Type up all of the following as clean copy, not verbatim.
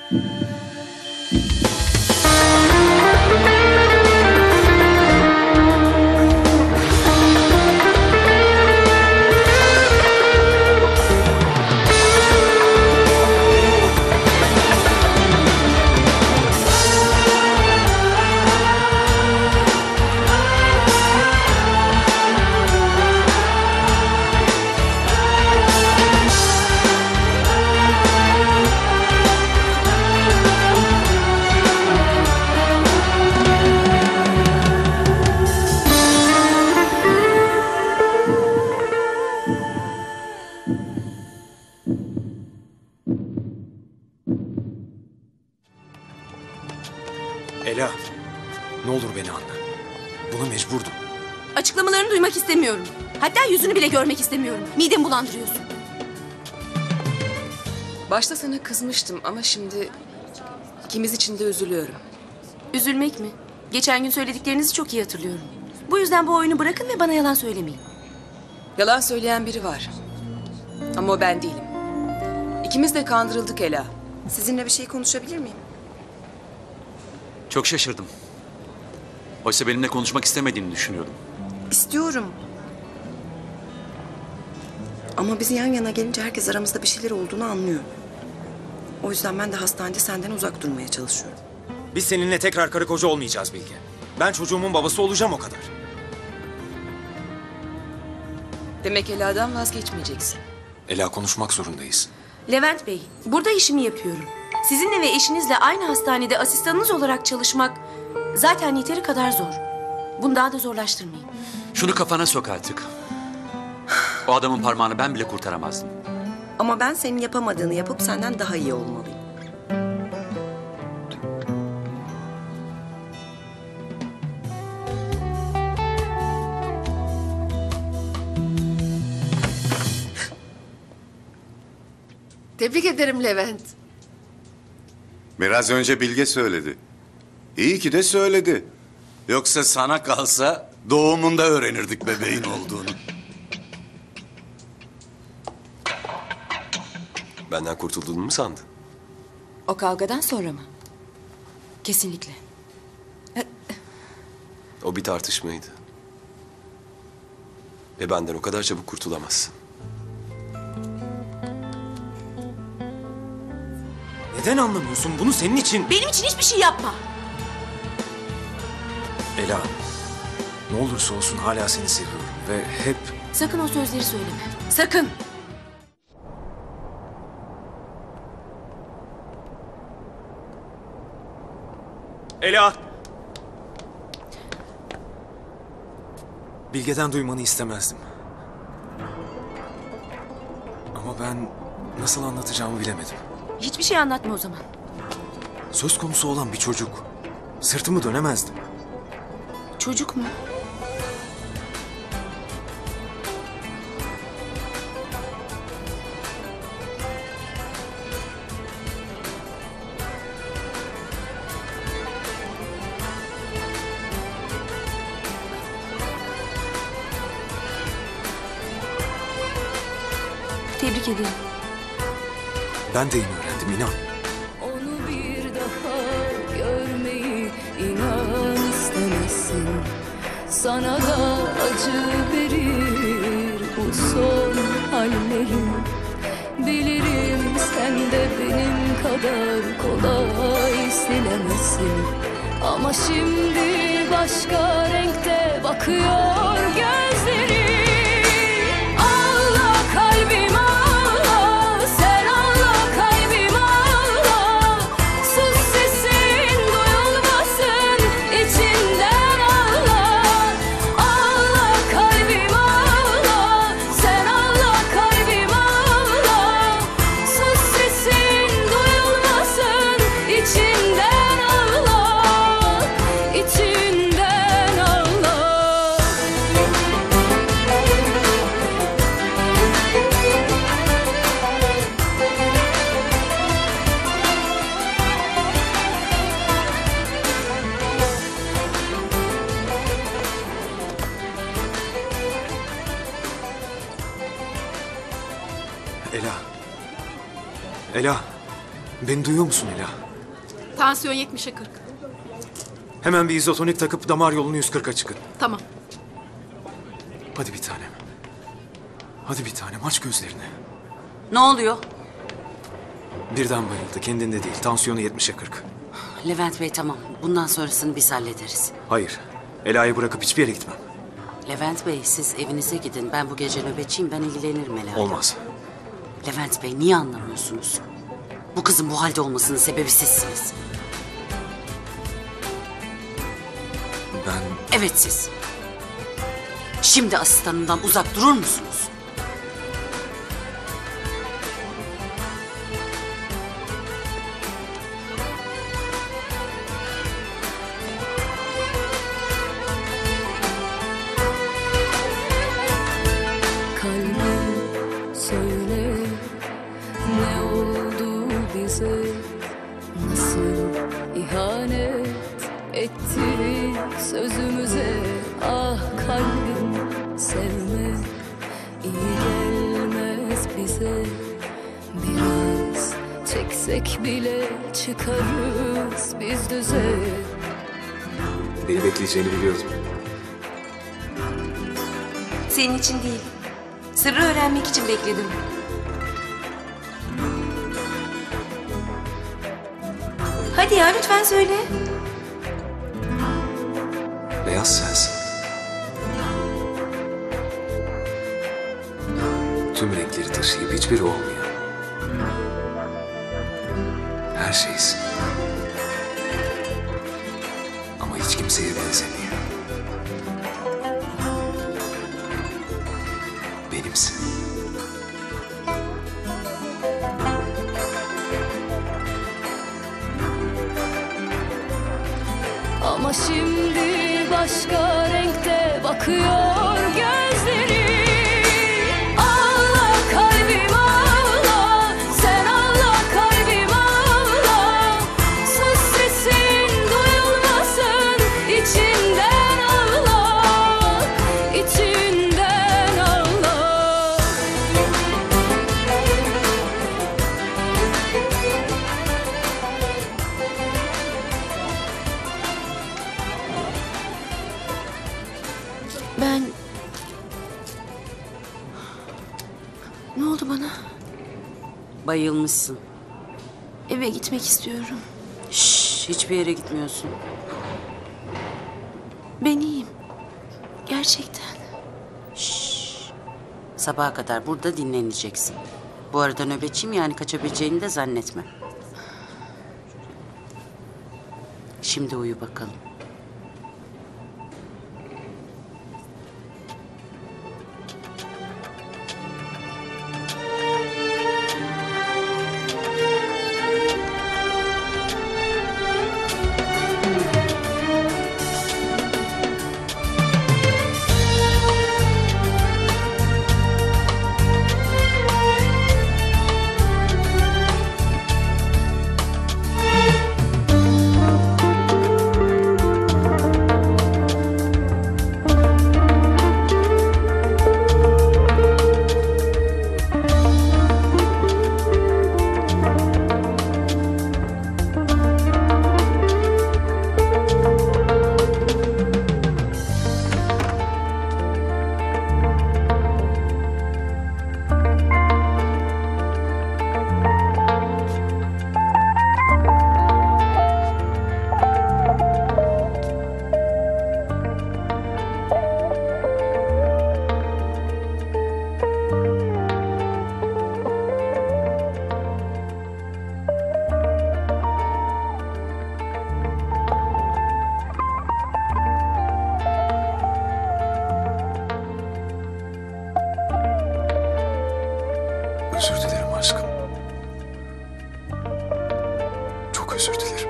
Ela, ne olur beni anla. Buna mecburdum. Açıklamalarını duymak istemiyorum. Hatta yüzünü bile görmek istemiyorum. Midemi bulandırıyorsun. Başta sana kızmıştım ama şimdi ikimiz için de üzülüyorum. Üzülmek mi? Geçen gün söylediklerinizi çok iyi hatırlıyorum. Bu yüzden bu oyunu bırakın ve bana yalan söylemeyin. Yalan söyleyen biri var. Ama o ben değilim. İkimiz de kandırıldık Ela. Sizinle bir şey konuşabilir miyim? Çok şaşırdım. Oysa benimle konuşmak istemediğini düşünüyordum. İstiyorum. Ama biz yan yana gelince herkes aramızda bir şeyler olduğunu anlıyor. O yüzden ben de hastanede senden uzak durmaya çalışıyorum. Biz seninle tekrar karı koca olmayacağız Bilge. Ben çocuğumun babası olacağım, o kadar. Demek Ela'dan vazgeçmeyeceksin. Ela, konuşmak zorundayız. Levent Bey, burada işimi yapıyorum. Sizinle ve eşinizle aynı hastanede asistanınız olarak çalışmak zaten yeteri kadar zor. Bunu daha da zorlaştırmayın. Şunu kafana sok artık. O adamın parmağını ben bile kurtaramazdım. Ama ben senin yapamadığını yapıp senden daha iyi olmalıyım. Tebrik ederim Levent. Biraz önce Bilge söyledi. İyi ki de söyledi. Yoksa sana kalsa doğumunda öğrenirdik bebeğin olduğunu. Benden kurtulduğunu mu sandın? O kavgadan sonra mı? Kesinlikle. O bir tartışmaydı. Ve benden o kadar çabuk kurtulamazsın. Neden anlamıyorsun? Bunu senin için... Benim için hiçbir şey yapma. Ela, ne olursa olsun hala seni seviyorum ve hep... Sakın o sözleri söyleme. Sakın. Ela! Bilge'den duymanı istemezdim. Ama ben nasıl anlatacağımı bilemedim. Hiçbir şey anlatma o zaman. Söz konusu olan bir çocuk. Sırtımı dönemezdim. Çocuk mu? Tebrik ederim. Ben de yeni öğrendim, inan. Onu bir daha görmeyi inan istemezsin. Sana da acı verir bu son hallerim. Bilirim sen de benim kadar kolay silemezsin. Ama şimdi başka renkte bakıyor gözlerim. Ela. Ela. Beni duyuyor musun Ela? Tansiyon 70'e 40. Hemen bir izotonik takıp damar yolunu 140'a çıkın. Tamam. Hadi bir tanem. Hadi bir tanem aç gözlerini. Ne oluyor? Birden bayıldı. Kendinde değil. Tansiyonu 70'e 40. Levent Bey tamam. Bundan sonrasını biz hallederiz. Hayır. Ela'yı bırakıp hiçbir yere gitmem. Levent Bey siz evinize gidin. Ben bu gece nöbetçiyim. Ben ilgilenirim Ela. Olmaz. Levent Bey niye anlamıyorsunuz? Bu kızın bu halde olmasının sebebi sizsiniz. Ben... Evet siz. Şimdi asistanından uzak durur musunuz? Kalbim söyle, ne oldu bize? Nasıl ihanet ettik sözümüze? Ah kalbim sevme, iyi gelmez bize. Biraz çeksek bile çıkarız biz düze. Beni bekleyeceğini biliyordum. Senin için değil. Sırrı öğrenmek için bekledim. Hadi ya lütfen söyle. Beyaz sensin. Tüm renkleri taşıyıp hiçbiri olmuyor. Her şeysin. Ama hiç kimseye benzemiyor. Benimsin. Ama şimdi başka renkte bakıyor gözleri. Ağla kalbim ağla, sen ağla kalbim ağla. Sus sesin duyulmasın, içinden ağla, içinden ağla. Ben... Ne oldu bana? Bayılmışsın. Eve gitmek istiyorum. Şşş, hiçbir yere gitmiyorsun. Ben iyiyim. Gerçekten. Sabaha kadar burada dinleneceksin. Bu arada nöbetçiyim yani kaçabileceğini de zannetme. Şimdi uyu bakalım. Özür dilerim aşkım. Çok özür dilerim.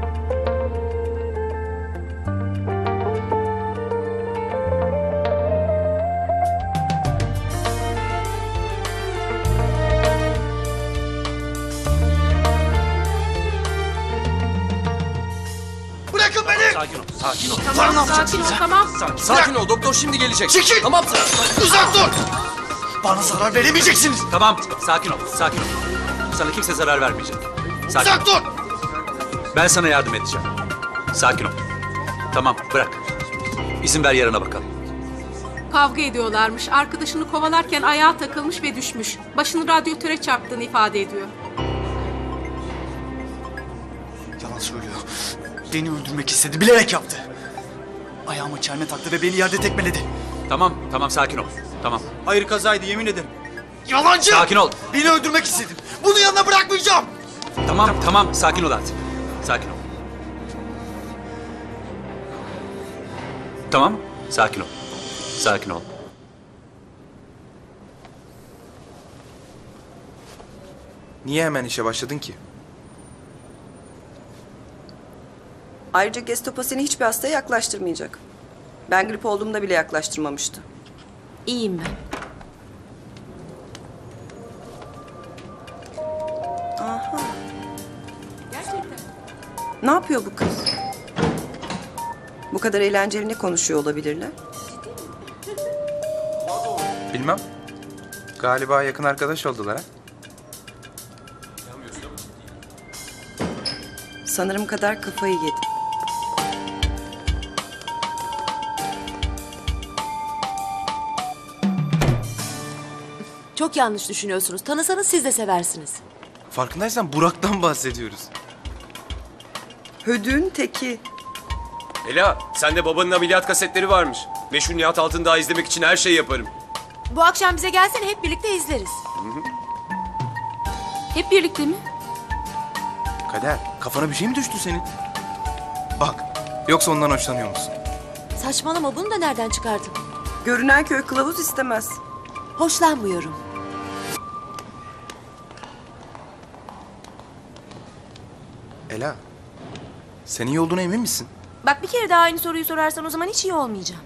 Bırakın beni! Sakin ol, sakin ol. Tamam sakin ol tamam. Sakin ol, doktor şimdi gelecek. Çekil! Tamam. Uzak dur! Bana zarar veremeyeceksiniz. Tamam, sakin ol, sakin ol. Sana kimse zarar vermeyecek. Sakin Uzak ol. dur! Ben sana yardım edeceğim. Sakin ol. Tamam, bırak. İzin ver yarına bakalım. Kavga ediyorlarmış. Arkadaşını kovalarken ayağa takılmış ve düşmüş. Başını radyatöre çarptığını ifade ediyor. Yalan söylüyor. Beni öldürmek istedi. Bilerek yaptı. Ayağıma çelme taktı ve beni yerde tekmeledi. Tamam sakin ol. Tamam. Hayır kazaydı yemin ederim. Yalancı! Sakin ol. Beni öldürmek istedin. Bunu yanına bırakmayacağım. Tamam sakin ol artık. Sakin ol. Tamam, sakin ol. Sakin ol. Niye hemen işe başladın ki? Ayrıca Gestapo seni hiçbir hastaya yaklaştırmayacak. Ben grip olduğumda bile yaklaştırmamıştı. İyiyim ben. Aha. Gerçekten. Ne yapıyor bu kız? Bu kadar eğlenceli ne konuşuyor olabilirler? Bilmem. Galiba yakın arkadaş oldular ha? Sanırım kadar kafayı yedi. Çok yanlış düşünüyorsunuz. Tanısanız siz de seversiniz. Farkındaysan Burak'tan bahsediyoruz. Hödün teki. Ela, sende babanın ameliyat kasetleri varmış. Meşhur Nihat Altındağ'ı izlemek için her şeyi yaparım. Bu akşam bize gelsene hep birlikte izleriz. Hep birlikte mi? Kader, kafana bir şey mi düştü senin? Bak, yoksa ondan hoşlanıyor musun? Saçmalama bunu da nereden çıkardın? Görünen köy kılavuz istemez. Hoşlanmıyorum. Ela, sen iyi olduğuna emin misin? Bak bir kere daha aynı soruyu sorarsan o zaman hiç iyi olmayacağım.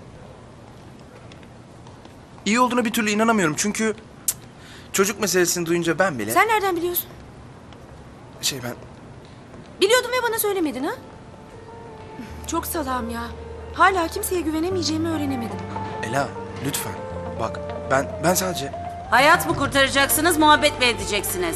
İyi olduğuna bir türlü inanamıyorum çünkü... Çocuk meselesini duyunca ben bile... Sen nereden biliyorsun? Ben... Biliyordum ve bana söylemedin ha? Çok salam ya. Hala kimseye güvenemeyeceğimi öğrenemedim. Ela, lütfen. Bak, ben sadece... Hayat mı kurtaracaksınız, muhabbet mi edeceksiniz?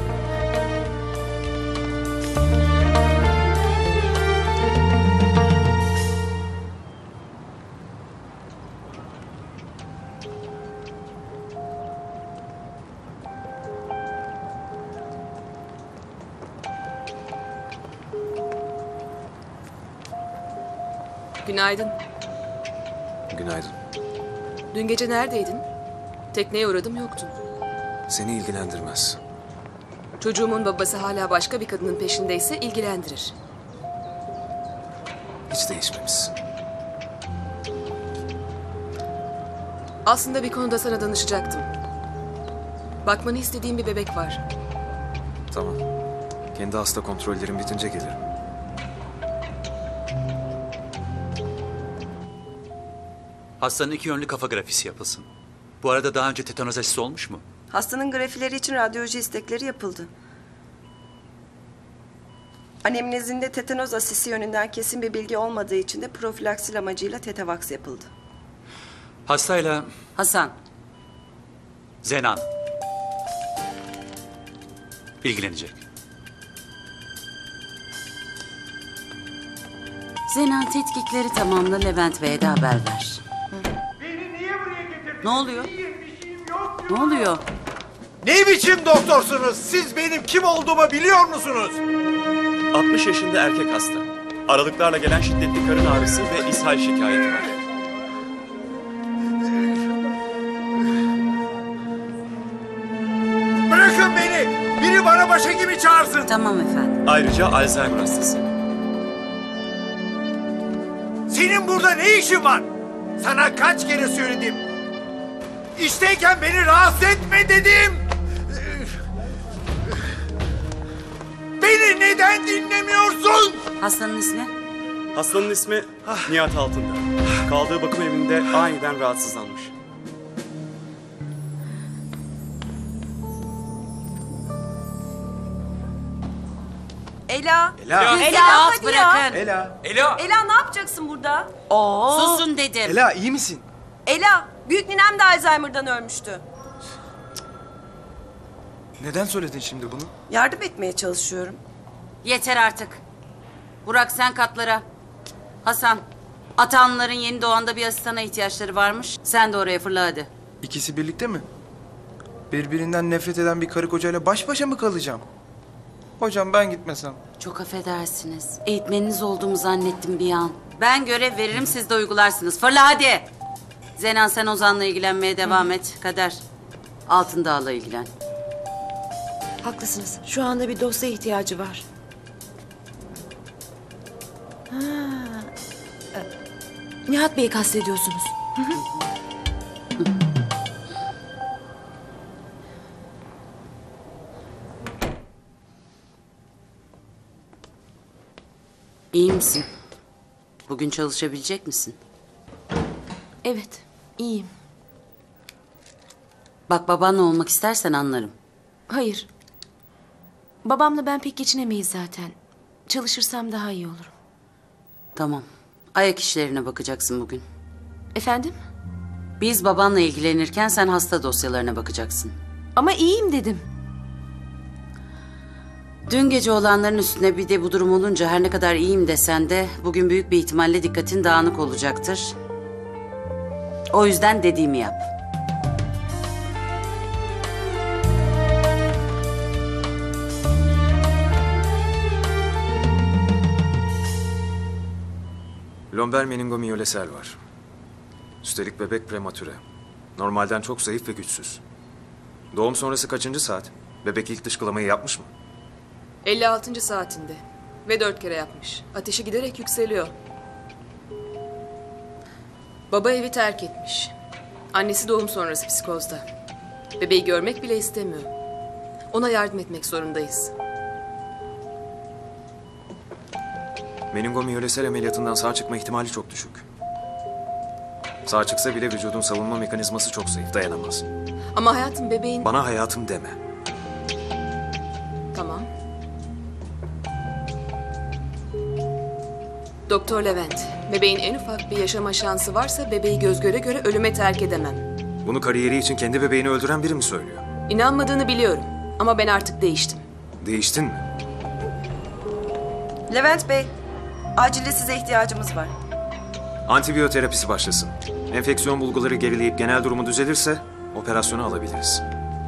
Günaydın. Günaydın. Dün gece neredeydin? Tekneye uğradım yoktun. Seni ilgilendirmez. Çocuğumun babası hala başka bir kadının peşindeyse ilgilendirir. Hiç değişmemişsin. Aslında bir konuda sana danışacaktım. Bakmanı istediğim bir bebek var. Tamam. Kendi hasta kontrollerim bitince gelirim. Hastanın 2 yönlü kafa grafisi yapılsın. Bu arada daha önce tetanoz aşısı olmuş mu? Hastanın grafileri için radyoloji istekleri yapıldı. Anemnezinde tetanoz asisi yönünden kesin bir bilgi olmadığı için de profilaksil amacıyla tetavaks yapıldı. Hastayla Hasan, Zenan ilgilenecek. Zenan tetkikleri tamamla, Levent Bey'e de haber ver. Ne oluyor? Ne oluyor? Ne biçim doktorsunuz? Siz benim kim olduğumu biliyor musunuz? 60 yaşında erkek hasta. Aralıklarla gelen şiddetli karın ağrısı ve ishal şikayeti var. Bırakın beni! Biri bana başhekimi çağırsın! Tamam efendim. Ayrıca Alzheimer hastası. Senin burada ne işin var? Sana kaç kere söyledim. İşteyken beni rahatsız etme dedim. Beni neden dinlemiyorsun? Hastanın ismi? Hastanın ismi Nihat Altındağ. Kaldığı bakım evinde aniden rahatsızlanmış. Ela. Ela. Ela, Ela, rahat hadi bırakın. Ela. Ela ne yapacaksın burada? Susun dedim. Ela, iyi misin? Ela, büyük ninem de Alzheimer'dan ölmüştü. Neden söyledin şimdi bunu? Yardım etmeye çalışıyorum. Yeter artık. Burak sen katlara. Hasan, Atanların yeni doğanda bir asistana ihtiyaçları varmış. Sen de oraya fırla hadi. İkisi birlikte mi? Birbirinden nefret eden bir karı kocayla baş başa mı kalacağım? Hocam ben gitmesem. Çok affedersiniz. Eğitmeniniz olduğumu zannettim bir an. Ben görev veririm, siz de uygularsınız. Fırla hadi. Zenan sen Ozan'la ilgilenmeye devam et. Kader, Altındağ'la ilgilen. Haklısınız. Şu anda bir dosya ihtiyacı var. Ha. Nihat Bey'i kastediyorsunuz. Hı hı. İyi misin? Bugün çalışabilecek misin? Evet, iyiyim. Bak babanla olmak istersen anlarım. Hayır. Babamla ben pek geçinemeyiz zaten. Çalışırsam daha iyi olurum. Tamam. Ayak işlerine bakacaksın bugün. Efendim? Biz babanla ilgilenirken sen hasta dosyalarına bakacaksın. Ama iyiyim dedim. Dün gece olanların üstüne bir de bu durum olunca her ne kadar iyiyim desen de bugün büyük bir ihtimalle dikkatin dağınık olacaktır. O yüzden dediğimi yap. Lomber meningomiyolesel var. Üstelik bebek prematüre. Normalden çok zayıf ve güçsüz. Doğum sonrası kaçıncı saat? Bebek ilk dışkılamayı yapmış mı? 56. saatinde ve 4 kere yapmış. Ateşi giderek yükseliyor. Baba evi terk etmiş. Annesi doğum sonrası psikozda. Bebeği görmek bile istemiyor. Ona yardım etmek zorundayız. Meningomiyolesel ameliyatından sağ çıkma ihtimali çok düşük. Sağ çıksa bile vücudun savunma mekanizması çok zayıf, dayanamaz. Ama hayatım bebeğin... Bana hayatım deme. Tamam. Doktor Levent, bebeğin en ufak bir yaşama şansı varsa bebeği göz göre göre ölüme terk edemem. Bunu kariyeri için kendi bebeğini öldüren biri mi söylüyor? İnanmadığını biliyorum ama ben artık değiştim. Değiştin mi? Levent Bey, acilde size ihtiyacımız var. Antibiyoterapisi başlasın. Enfeksiyon bulguları gerileyip genel durumu düzelirse operasyonu alabiliriz.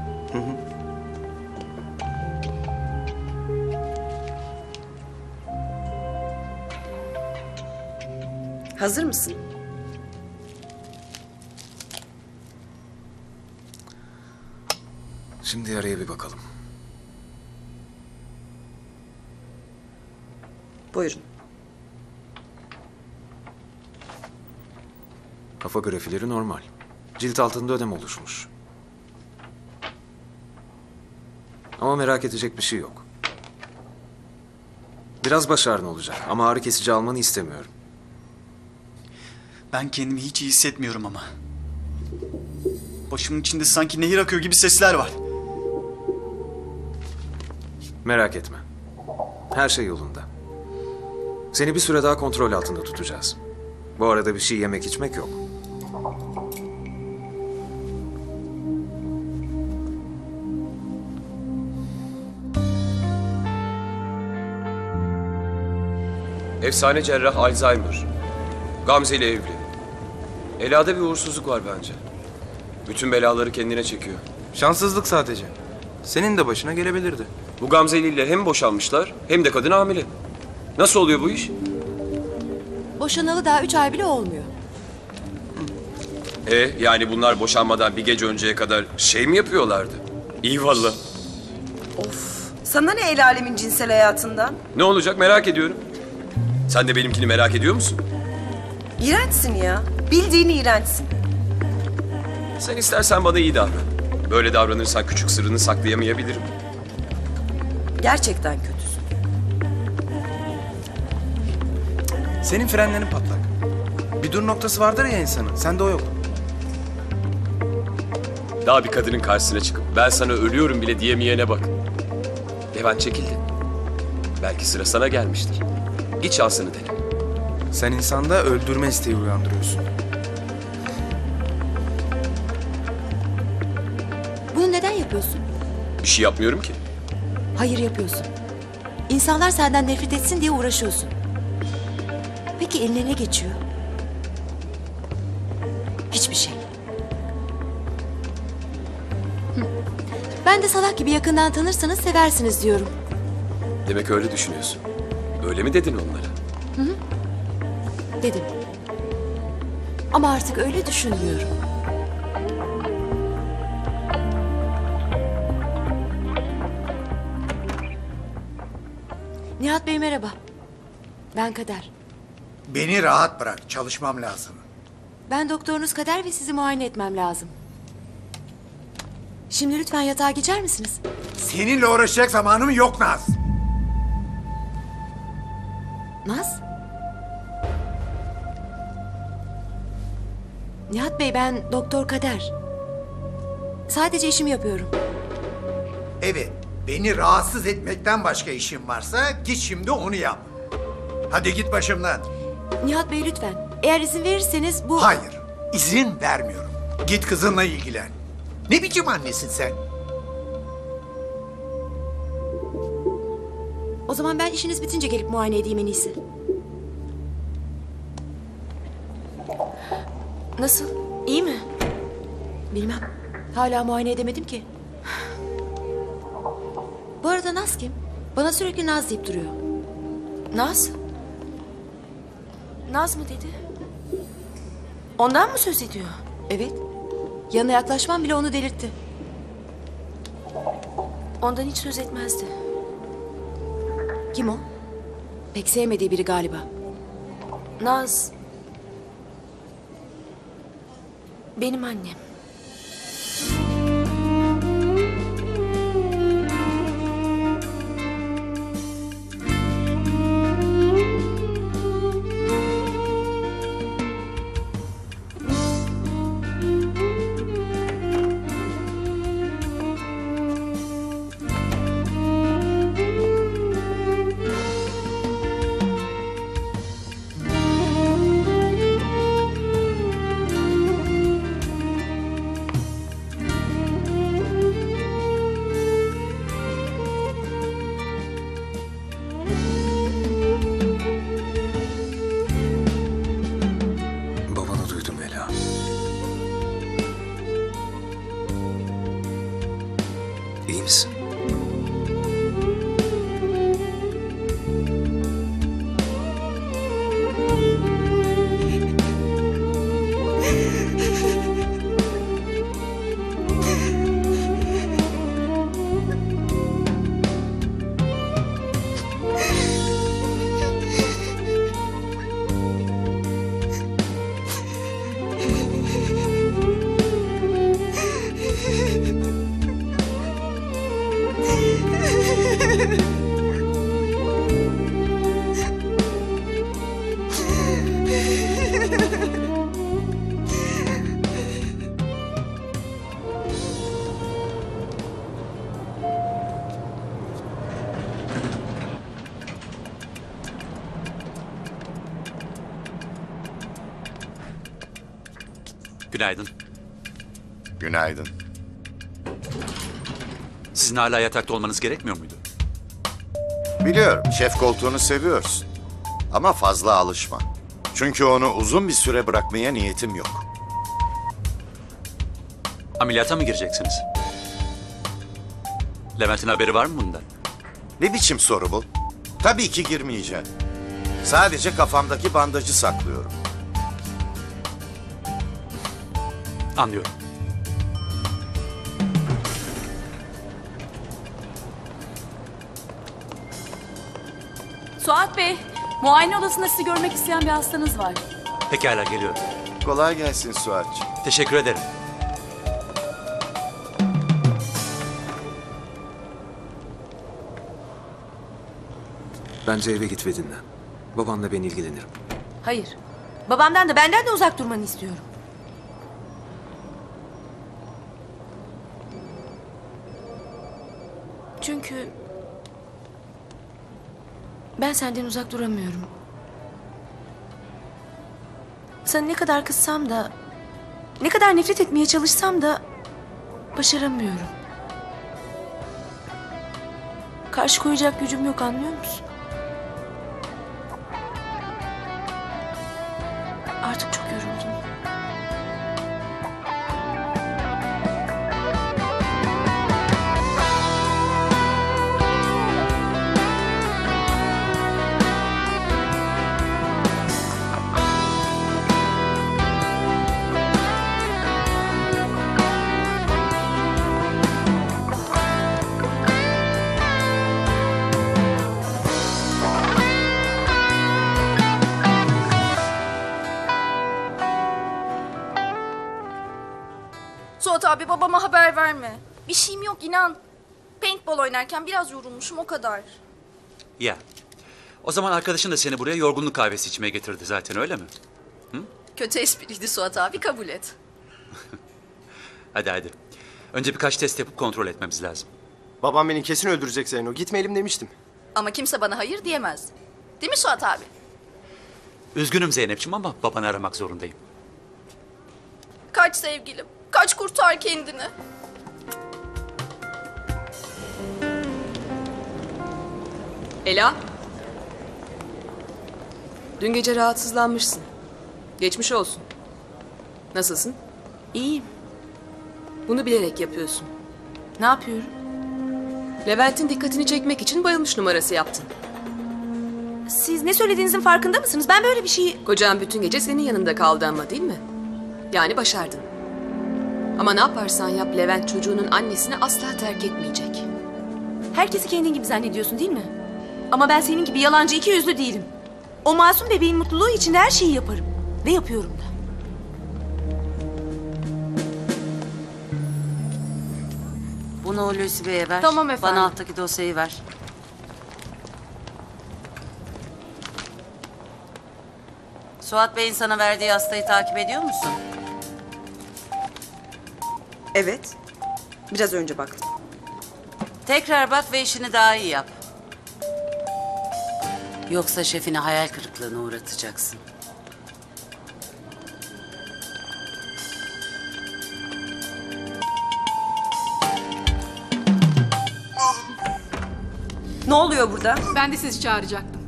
Hazır mısın? Şimdi araya bir bakalım. Buyurun. Kafa grafileri normal. Cilt altında ödem oluşmuş. Ama merak edecek bir şey yok. Biraz baş ağrın olacak ama ağrı kesici almanı istemiyorum. Ben kendimi hiç iyi hissetmiyorum ama. Başımın içinde sanki nehir akıyor gibi sesler var. Merak etme. Her şey yolunda. Seni bir süre daha kontrol altında tutacağız. Bu arada bir şey yemek içmek yok. Efsane cerrah Alzheimer. Gamze ile evli. Ela'da bir uğursuzluk var bence. Bütün belaları kendine çekiyor. Şanssızlık sadece. Senin de başına gelebilirdi. Bu Gamzeli ile hem boşanmışlar hem de kadın hamile. Nasıl oluyor bu iş? Boşanalı daha 3 ay bile olmuyor. Yani bunlar boşanmadan bir gece önceye kadar şey mi yapıyorlardı? İyi valla. Sana ne el alemin cinsel hayatından? Ne olacak merak ediyorum. Sen de benimkini merak ediyor musun? İğrençsin ya. Bildiğin iğrençsin. Sen istersen bana iyi davran. Böyle davranırsan küçük sırrını saklayamayabilirim. Gerçekten kötüsün. Senin frenlerin patlak. Bir dur noktası vardır ya insanın. Sende o yok. Daha bir kadının karşısına çıkıp ben sana ölüyorum bile diyemeyene bak. Levent çekildi. Belki sıra sana gelmiştir. Git şansını dene. Sen insanda öldürme isteği uyandırıyorsun. Bunu neden yapıyorsun? Bir şey yapmıyorum ki. Hayır yapıyorsun. İnsanlar senden nefret etsin diye uğraşıyorsun. Peki eline ne geçiyor? Hiçbir şey. Ben de salak gibi yakından tanırsanız seversiniz diyorum. Demek öyle düşünüyorsun. Öyle mi dedin onlara? Dedim. Ama artık öyle düşünmüyorum. Nihat Bey merhaba. Ben Kader. Beni rahat bırak. Çalışmam lazım. Ben doktorunuz Kader ve sizi muayene etmem lazım. Şimdi lütfen yatağa geçer misiniz? Seninle uğraşacak zamanım yok Naz. Naz? Nihat Bey ben Doktor Kader. Sadece işimi yapıyorum. Evet. Beni rahatsız etmekten başka işin varsa git şimdi onu yap. Hadi git başımdan. Nihat Bey lütfen. Eğer izin verirseniz bu... Hayır. İzin vermiyorum. Git kızınla ilgilen. Ne biçim annesin sen? O zaman ben işiniz bitince gelip muayene edeyim en iyisi. Nasıl? İyi mi? Bilmem. Hala muayene edemedim ki. Bu arada Naz kim? Bana sürekli Naz deyip duruyor. Naz? Naz mı dedi? Ondan mı söz ediyor? Evet. Yanına yaklaşmam bile onu delirtti. Ondan hiç söz etmezdi. Kim o? Pek sevmediği biri galiba. Naz... Benim annem. Babanı duydum Ela. İyi misin? Günaydın. Günaydın. Sizin hala yatakta olmanız gerekmiyor muydu? Biliyorum şef koltuğunu seviyorsun. Ama fazla alışma. Çünkü onu uzun bir süre bırakmaya niyetim yok. Ameliyata mı gireceksiniz? Levent'in haberi var mı bundan? Ne biçim soru bu? Tabii ki girmeyeceğim. Sadece kafamdaki bandajı saklıyorum. Anlıyorum. Suat Bey, muayene odasında sizi görmek isteyen bir hastanız var. Pekala geliyorum. Kolay gelsin Suat'cığım. Teşekkür ederim. Bence eve git ve dinlen. Babanla ben ilgilenirim. Hayır. Babamdan da benden de uzak durmanı istiyorum. Çünkü... ben senden uzak duramıyorum. Sana ne kadar kızsam da... ne kadar nefret etmeye çalışsam da... başaramıyorum. Karşı koyacak gücüm yok, anlıyor musun? Artık çok yoruldum. Suat abi, babama haber verme. Bir şeyim yok, inan. Paintball oynarken biraz yorulmuşum, o kadar. Ya. O zaman arkadaşın da seni buraya yorgunluk kahvesi içmeye getirdi zaten, öyle mi? Hı? Kötü espriydi Suat abi, kabul et. Hadi hadi. Önce birkaç test yapıp kontrol etmemiz lazım. Babam beni kesin öldürecek Zeyno. Gitmeyelim demiştim. Ama kimse bana hayır diyemez. Değil mi Suat abi? Üzgünüm Zeynep'ciğim ama babanı aramak zorundayım. Kaç sevgilim, kaç kurtar kendini. Ela. Dün gece rahatsızlanmışsın. Geçmiş olsun. Nasılsın? İyiyim. Bunu bilerek yapıyorsun. Ne yapıyorum? Levent'in dikkatini çekmek için bayılmış numarası yaptın. Siz ne söylediğinizin farkında mısınız? Ben böyle bir şeyi... Kocan bütün gece senin yanında kaldı ama, değil mi? Yani başardın. Ama ne yaparsan yap Levent çocuğunun annesini asla terk etmeyecek. Herkesi kendin gibi zannediyorsun, değil mi? Ama ben senin gibi yalancı, iki yüzlü değilim. O masum bebeğin mutluluğu için her şeyi yaparım. Ve yapıyorum da. Bunu Hulusi Bey'e ver. Tamam efendim. Bana alttaki dosyayı ver. Suat Bey'in sana verdiği hastayı takip ediyor musun? Evet. Biraz önce baktım. Tekrar bak ve işini daha iyi yap. Yoksa şefini hayal kırıklığına uğratacaksın. Ne oluyor burada? Ben de sizi çağıracaktım.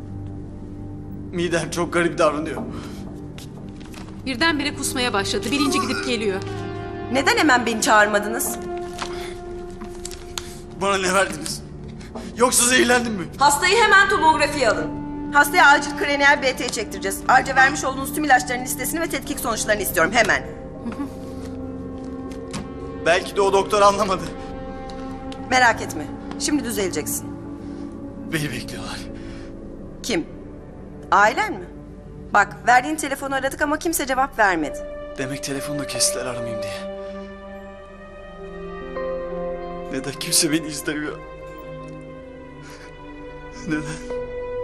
Midem çok garip davranıyor. Birdenbire kusmaya başladı. Bilinci gidip geliyor. Neden hemen beni çağırmadınız? Bana ne verdiniz? Yoksa zehirlendim mi? Hastayı hemen tomografiye alın. Hastaya acil kraniyal BT çektireceğiz. Ayrıca vermiş olduğunuz tüm ilaçların listesini ve tetkik sonuçlarını istiyorum hemen. Belki de o doktor anlamadı. Merak etme. Şimdi düzeleceksin. Beni bekliyorlar. Kim? Ailen mi? Bak, verdiğin telefonu aradık ama kimse cevap vermedi. Demek telefonla kestiler aramayayım diye. Neden kimse beni istemiyor? Neden?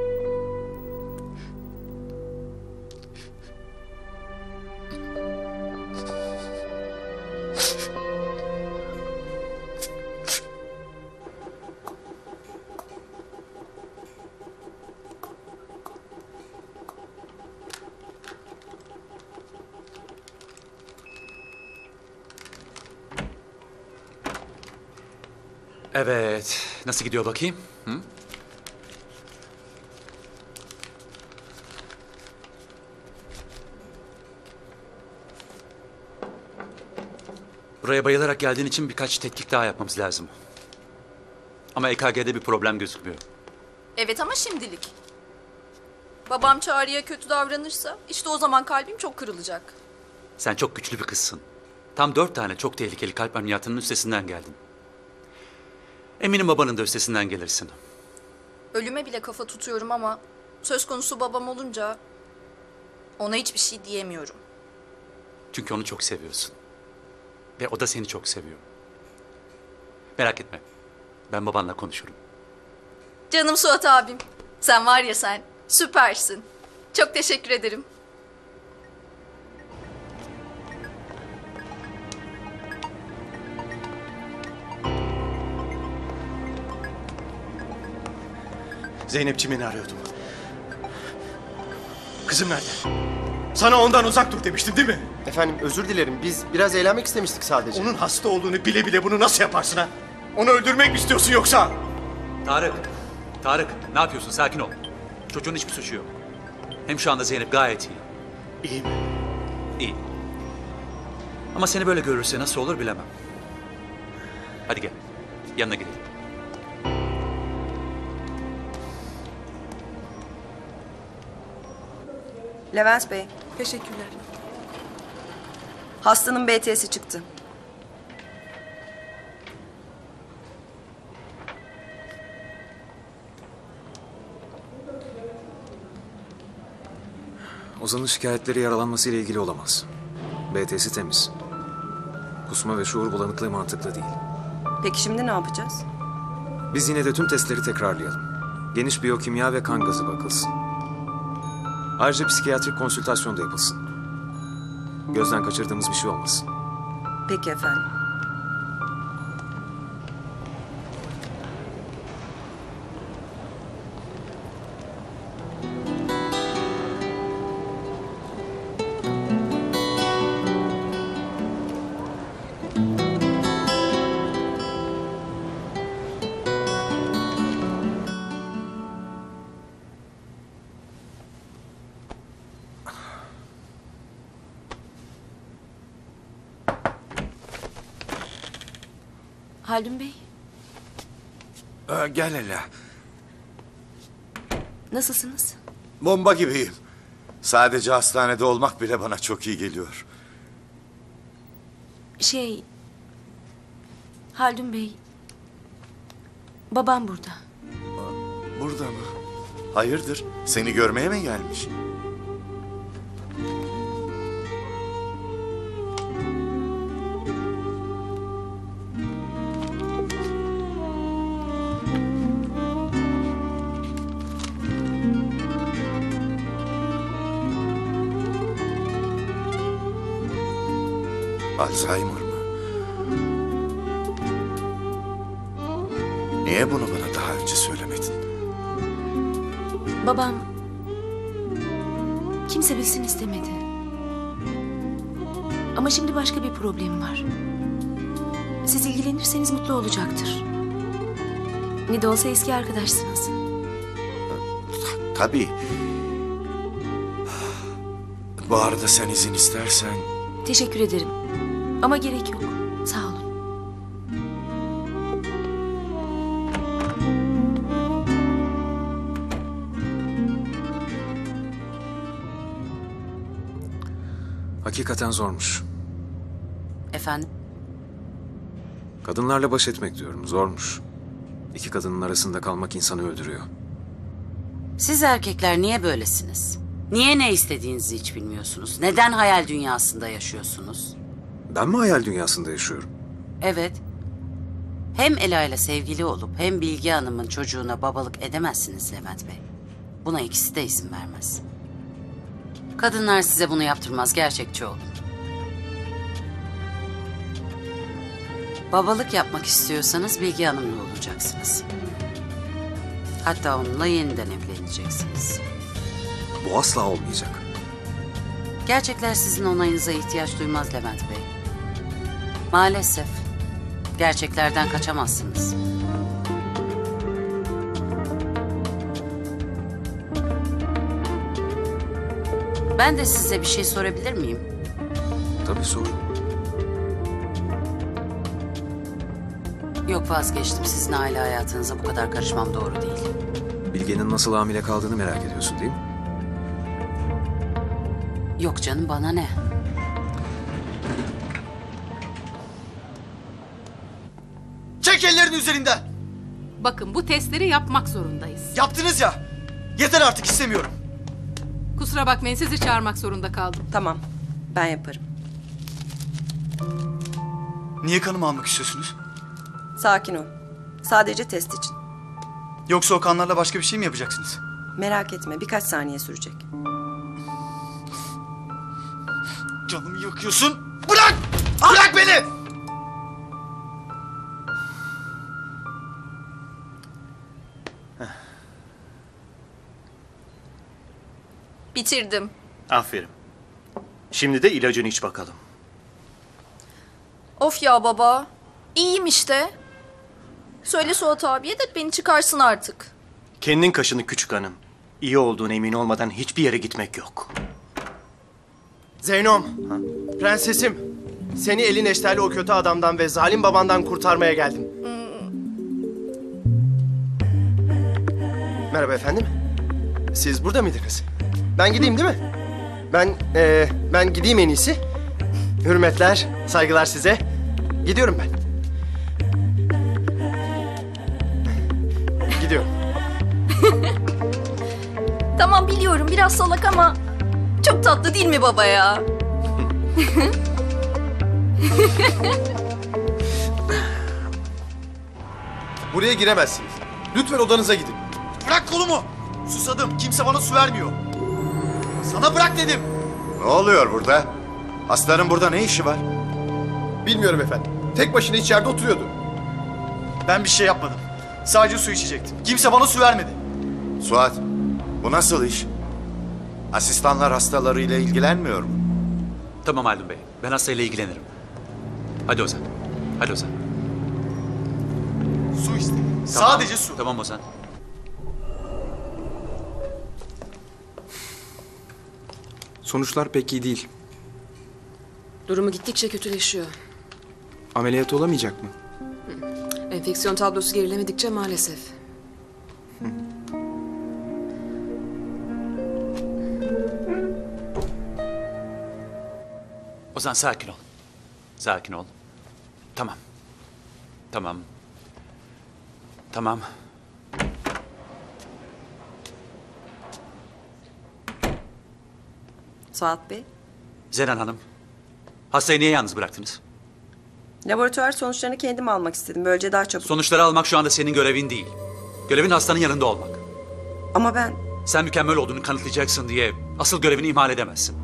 Evet. Nasıl gidiyor bakayım? Hı? Buraya bayılarak geldiğin için birkaç tetkik daha yapmamız lazım. Ama EKG'de bir problem gözükmüyor. Evet ama şimdilik. Babam Çağrı'ya kötü davranırsa işte o zaman kalbim çok kırılacak. Sen çok güçlü bir kızsın. Tam 4 tane çok tehlikeli kalp ameliyatının üstesinden geldin. Eminim babanın da üstesinden gelirsin. Ölüme bile kafa tutuyorum ama söz konusu babam olunca ona hiçbir şey diyemiyorum. Çünkü onu çok seviyorsun. Ve o da seni çok seviyor. Merak etme. Ben babanla konuşurum. Canım Suat abim. Sen var ya sen. Süpersin. Çok teşekkür ederim. Zeynep'ciğim beni arıyordum. Kızım nerede? Sana ondan uzak dur demiştim değil mi? Efendim özür dilerim. Biz biraz eğlenmek istemiştik sadece. Onun hasta olduğunu bile bile bunu nasıl yaparsın ha? Onu öldürmek mi istiyorsun yoksa? Tarık ne yapıyorsun? Sakin ol. Çocuğun hiçbir suçu yok. Hem şu anda Zeynep gayet iyi. İyi mi? İyi. Ama seni böyle görürse nasıl olur bilemem. Hadi gel. Yanına gidelim. Levent Bey. Teşekkürler. Hastanın BT'si çıktı. Ozan'ın şikayetleri yaralanması ile ilgili olamaz. BT'si temiz. Kusma ve şuur bulanıklığı mantıklı değil. Peki şimdi ne yapacağız? Biz yine de tüm testleri tekrarlayalım. Geniş biyokimya ve kan gazı bakılsın. Ayrıca psikiyatrik konsültasyon da yapılsın. Gözden kaçırdığımız bir şey olmasın. Peki efendim. Haldun Bey, Gel hele. nasılsınız? Bomba gibiyim. Sadece hastanede olmak bile bana çok iyi geliyor. Haldun Bey, babam burada. Burada mı? Hayırdır? Seni görmeye mi gelmiş? Alzheimer mı? Niye bunu bana daha önce söylemedin? Babam kimse bilsin istemedi. Ama şimdi başka bir problem var. Siz ilgilenirseniz mutlu olacaktır. Ne de olsa eski arkadaşsınız. Tabii. Bu arada sen izin istersen... Teşekkür ederim. Ama gerek yok. Sağ olun. Hakikaten zormuş. Efendim? Kadınlarla baş etmek diyorum, zormuş. İki kadının arasında kalmak insanı öldürüyor. Siz erkekler niye böylesiniz? Niye ne istediğinizi hiç bilmiyorsunuz? Neden hayal dünyasında yaşıyorsunuz? Ben mi hayal dünyasında yaşıyorum? Evet. Hem Ela ile sevgili olup hem Bilge Hanım'ın çocuğuna babalık edemezsiniz Levent Bey. Buna ikisi de izin vermez. Kadınlar size bunu yaptırmaz, gerçekçi olun. Babalık yapmak istiyorsanız Bilge Hanım'la olacaksınız. Hatta onunla yeniden evleneceksiniz. Bu asla olmayacak. Gerçekler sizin onayınıza ihtiyaç duymaz Levent Bey. Maalesef gerçeklerden kaçamazsınız. Ben de size bir şey sorabilir miyim? Tabii sor. Yok, vazgeçtim. Sizin aile hayatınıza bu kadar karışmam doğru değil. Bilge'nin nasıl hamile kaldığını merak ediyorsun değil mi? Yok canım, bana ne? Çek ellerini üzerinden. Bakın, bu testleri yapmak zorundayız. Yaptınız ya. Yeter artık, istemiyorum. Kusura bakmayın, sizi çağırmak zorunda kaldım. Tamam, ben yaparım. Niye kanımı almak istiyorsunuz? Sakin ol. Sadece test için. Yoksa o kanlarla başka bir şey mi yapacaksınız? Merak etme, birkaç saniye sürecek. Canımı yakıyorsun. Bırak! Bırak beni! Bitirdim. Aferin. Şimdi de ilacını iç bakalım. Of ya baba. İyiyim işte. Söyle Suat abiye de beni çıkarsın artık. Kendin kaşını küçük hanım. İyi olduğuna emin olmadan hiçbir yere gitmek yok. Zeynom, prensesim. Seni elin eşterli o kötü adamdan ve zalim babandan kurtarmaya geldim. Merhaba efendim. Siz burada mıydınız? Ben gideyim değil mi? Ben gideyim en iyisi. Hürmetler, saygılar size. Gidiyorum ben. Gidiyorum. Tamam biliyorum biraz salak ama çok tatlı değil mi baba ya? Buraya giremezsiniz. Lütfen odanıza gidin. Bırak kolumu. Susadım. Kimse bana su vermiyor. Sana bırak dedim. Ne oluyor burada? Aslanın burada ne işi var? Bilmiyorum efendim. Tek başına içeride oturuyordu. Ben bir şey yapmadım. Sadece su içecektim. Kimse bana su vermedi. Suat, bu nasıl iş? Asistanlar hastalarıyla ilgilenmiyor mu? Tamam Haldun Bey. Ben hastayla ilgilenirim. Hadi Ozan. Hadi Ozan. Su istedim. Tamam. Sadece su. Tamam Ozan. Sonuçlar pek iyi değil. Durumu gittikçe kötüleşiyor. Ameliyat olamayacak mı? Enfeksiyon tablosu gerilemedikçe maalesef. Ozan sakin ol. Sakin ol. Tamam. Tamam. Tamam. Suat Bey, Zeren Hanım. Hastayı niye yalnız bıraktınız? laboratuvar sonuçlarını kendim almak istedim. Böylece daha çabuk. Sonuçları almak şu anda senin görevin değil. Görevin hastanın yanında olmak. Ama ben... Sen mükemmel olduğunu kanıtlayacaksın diye asıl görevini ihmal edemezsin.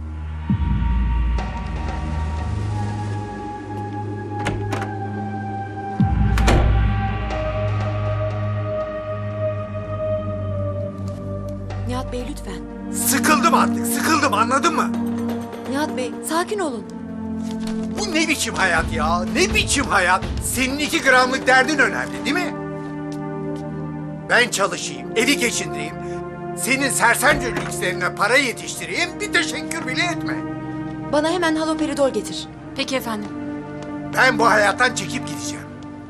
Nihat Bey lütfen. Sıkıldım artık, sıkıldım, anladın mı? Nihat Bey sakin olun. Bu ne biçim hayat ya? Ne biçim hayat? Senin 2 gramlık derdin önemli değil mi? Ben çalışayım, evi geçindireyim. Senin sersence lükslerine para yetiştireyim, bir teşekkür bile etme. Bana hemen haloperidol getir. Peki efendim. Ben bu hayattan çekip gideceğim.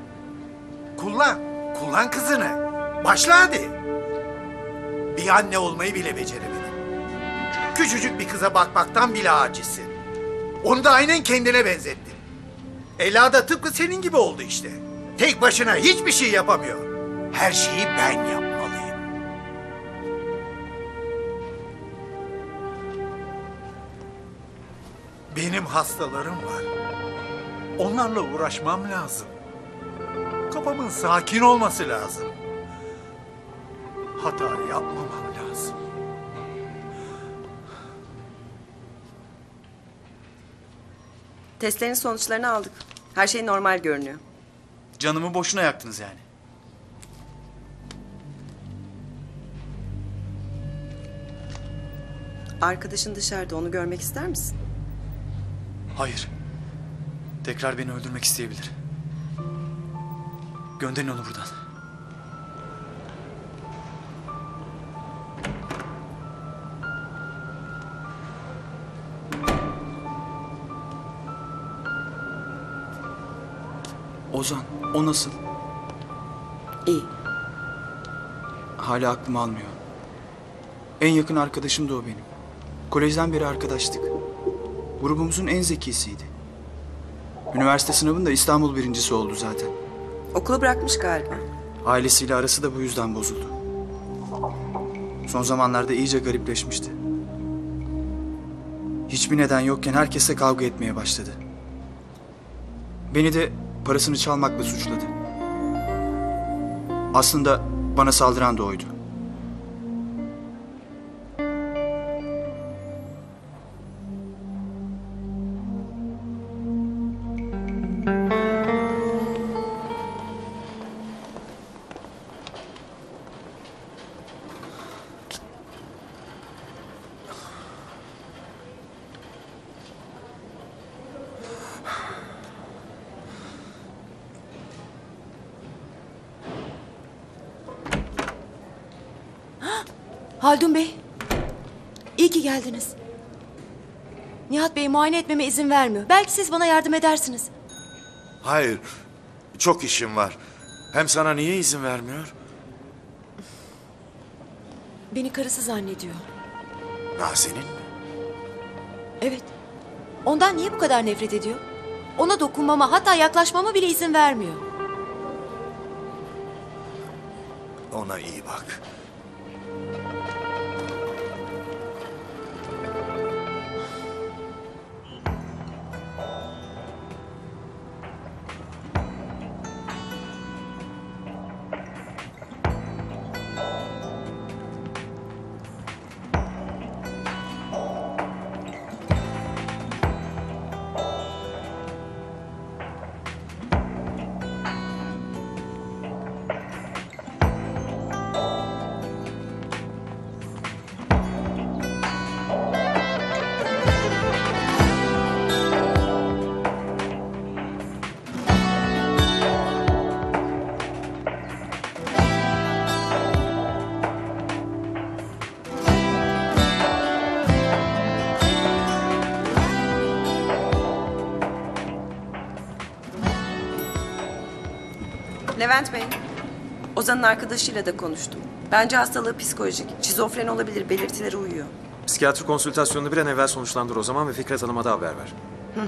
Kullan kızını. Başla hadi. Bir anne olmayı bile beceremedin. Küçücük bir kıza bakmaktan bile acizsin. Onu da aynen kendine benzettin. Ela da tıpkı senin gibi oldu işte. Tek başına hiçbir şey yapamıyor. Her şeyi ben yapmalıyım. Benim hastalarım var. Onlarla uğraşmam lazım. Kafamın sakin olması lazım. Hata yapmamam lazım. Testlerin sonuçlarını aldık. Her şey normal görünüyor. Canımı boşuna yaktınız yani. Arkadaşın dışarıda, onu görmek ister misin? Hayır. Tekrar beni öldürmek isteyebilir. Gönderin onu buradan. Ozan, o nasıl? İyi. Hala aklım almıyor. En yakın arkadaşım da o benim. Kolejden beri arkadaştık. Grubumuzun en zekisiydi. Üniversite sınavında İstanbul birincisi oldu zaten. Okulu bırakmış galiba. Ailesiyle arası da bu yüzden bozuldu. Son zamanlarda iyice garipleşmişti. Hiçbir neden yokken herkesle kavga etmeye başladı. Beni de parasını çalmakla suçladı. Aslında bana saldıran da oydu. Haldun Bey, iyi ki geldiniz. Nihat Bey muayene etmeme izin vermiyor. Belki siz bana yardım edersiniz. Hayır, çok işim var. Hem sana niye izin vermiyor? Beni karısı zannediyor. Nazenin mi? Evet. Ondan niye bu kadar nefret ediyor? Ona dokunmama, hatta yaklaşmama bile izin vermiyor. Ona iyi bak. Levent Bey, Ozan'ın arkadaşıyla da konuştum. Bence hastalığı psikolojik. Şizofren olabilir, belirtileri uyuyor. Psikiyatri konsültasyonunu bir an evvel sonuçlandır o zaman ve Fikret Hanım'a da haber ver. Hı hı.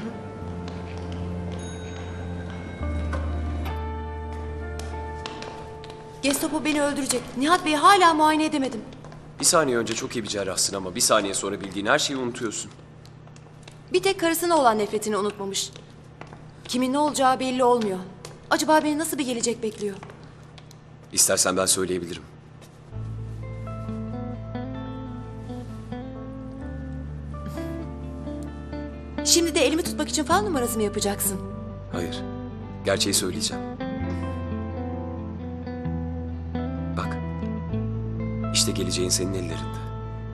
Gestapo beni öldürecek. Nihat Bey'i hala muayene edemedim. Bir saniye önce çok iyi bir cerrahsın ama bir saniye sonra bildiğin her şeyi unutuyorsun. Bir tek karısına olan nefretini unutmamış. Kimin ne olacağı belli olmuyor. Acaba beni nasıl bir gelecek bekliyor? İstersen ben söyleyebilirim. Şimdi de elimi tutmak için falan numarası mı yapacaksın? Hayır. Gerçeği söyleyeceğim. Bak. İşte geleceğin senin ellerinde.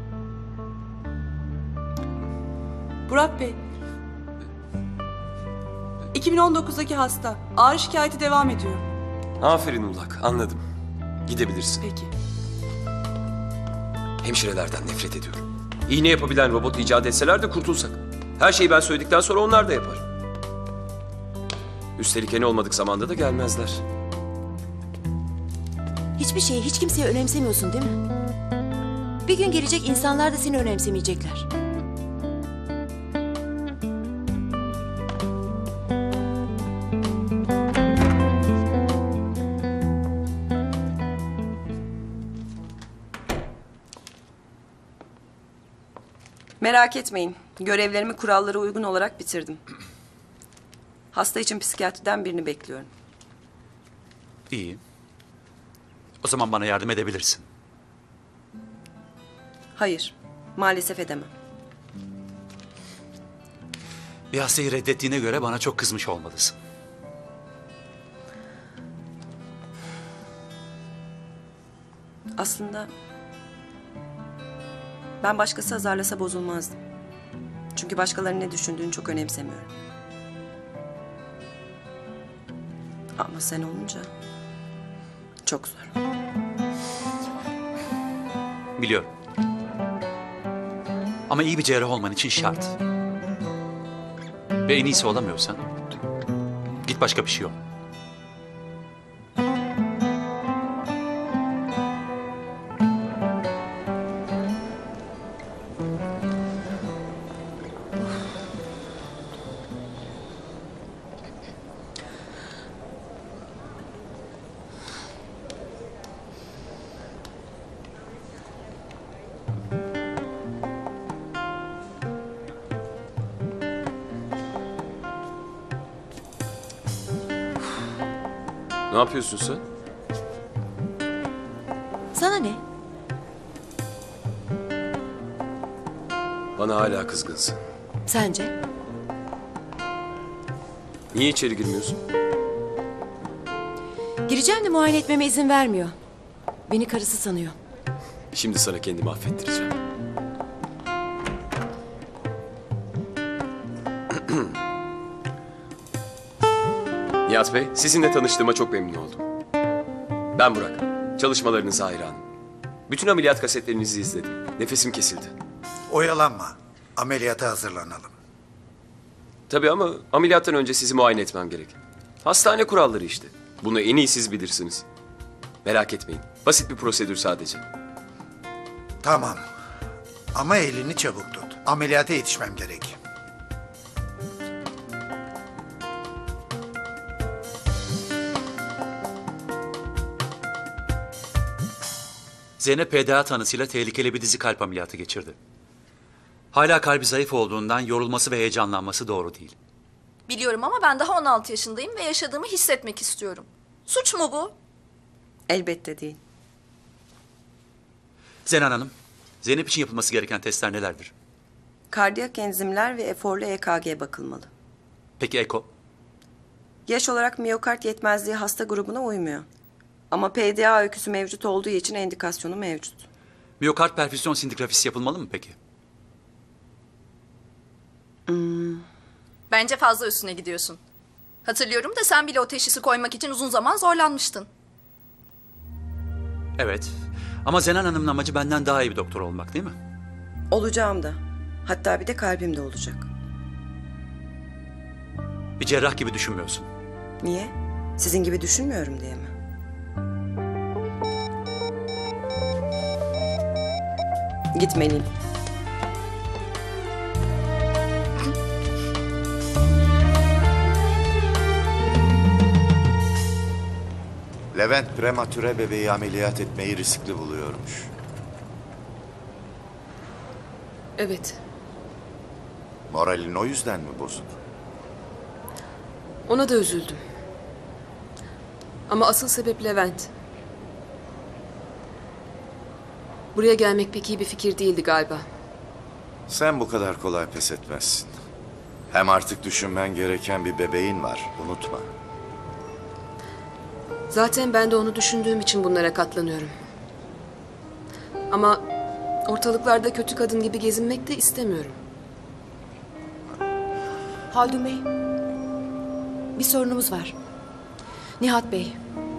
Burak Bey. 2019'daki hasta. Ağrı şikayeti devam ediyor. Aferin Ulak, anladım. Gidebilirsin. Peki. Hemşirelerden nefret ediyorum. İğne yapabilen robot icat etseler de kurtulsak. Her şeyi ben söyledikten sonra onlar da yapar. Üstelik en olmadık zamanda da gelmezler. Hiçbir şeyi hiç kimseye önemsemiyorsun değil mi? Bir gün gelecek insanlar da seni önemsemeyecekler. Merak etmeyin. Görevlerimi kurallara uygun olarak bitirdim. Hasta için psikiyatriden birini bekliyorum. İyi. O zaman bana yardım edebilirsin. Hayır, maalesef edemem. Bir hastayı reddettiğine göre bana çok kızmış olmalısın. Aslında ben başkası azarlasa bozulmazdım. Çünkü başkalarının ne düşündüğünü çok önemsemiyorum. Ama sen olunca çok zor. Biliyorum. Ama iyi bir cerrah olman için şart. Ve en iyisi olamıyorsan git başka bir şey ol. Ne yapıyorsun sen? Sana ne? Bana hala kızgınsın. Sence? Niye içeri girmiyorsun? Gireceğim de muayene etmeme izin vermiyor. Beni karısı sanıyor. Şimdi sana kendimi affettireceğim. Nihat Bey, sizinle tanıştığıma çok memnun oldum. Ben Burak, çalışmalarınıza hayranım. Bütün ameliyat kasetlerinizi izledim. Nefesim kesildi. Oyalanma. Ameliyata hazırlanalım. Tabii ama ameliyattan önce sizi muayene etmem gerek. Hastane kuralları işte. Bunu en iyi siz bilirsiniz. Merak etmeyin. Basit bir prosedür sadece. Tamam. Ama elini çabuk tut. Ameliyata yetişmem gerek. Zeynep PDA tanısıyla tehlikeli bir dizi kalp ameliyatı geçirdi. Hala kalbi zayıf olduğundan yorulması ve heyecanlanması doğru değil. Biliyorum ama ben daha 16 yaşındayım ve yaşadığımı hissetmek istiyorum. Suç mu bu? Elbette değil. Zenan Hanım, Zeynep için yapılması gereken testler nelerdir? Kardiyak enzimler ve eforlu EKG bakılmalı. Peki eko? Yaş olarak miyokard yetmezliği hasta grubuna uymuyor. Ama PDA öyküsü mevcut olduğu için endikasyonu mevcut. Miyokard perfüzyon sindigrafisi yapılmalı mı peki? Bence fazla üstüne gidiyorsun. Hatırlıyorum da sen bile o teşhisi koymak için uzun zaman zorlanmıştın. Evet. Ama Zenan Hanım'ın amacı benden daha iyi bir doktor olmak değil mi? Olacağım da. Hatta bir de kalbim de olacak. Bir cerrah gibi düşünmüyorsun. Niye? Sizin gibi düşünmüyorum diye mi? Gitmeliyim. Levent prematüre bebeği ameliyat etmeyi riskli buluyormuş. Evet. Moralin o yüzden mi bozuk? Ona da üzüldüm. Ama asıl sebep Levent. Buraya gelmek pek iyi bir fikir değildi galiba. Sen bu kadar kolay pes etmezsin. Hem artık düşünmen gereken bir bebeğin var, unutma. Zaten ben de onu düşündüğüm için bunlara katlanıyorum. Ama ortalıklarda kötü kadın gibi gezinmek de istemiyorum. Haldun Bey, bir sorunumuz var. Nihat Bey.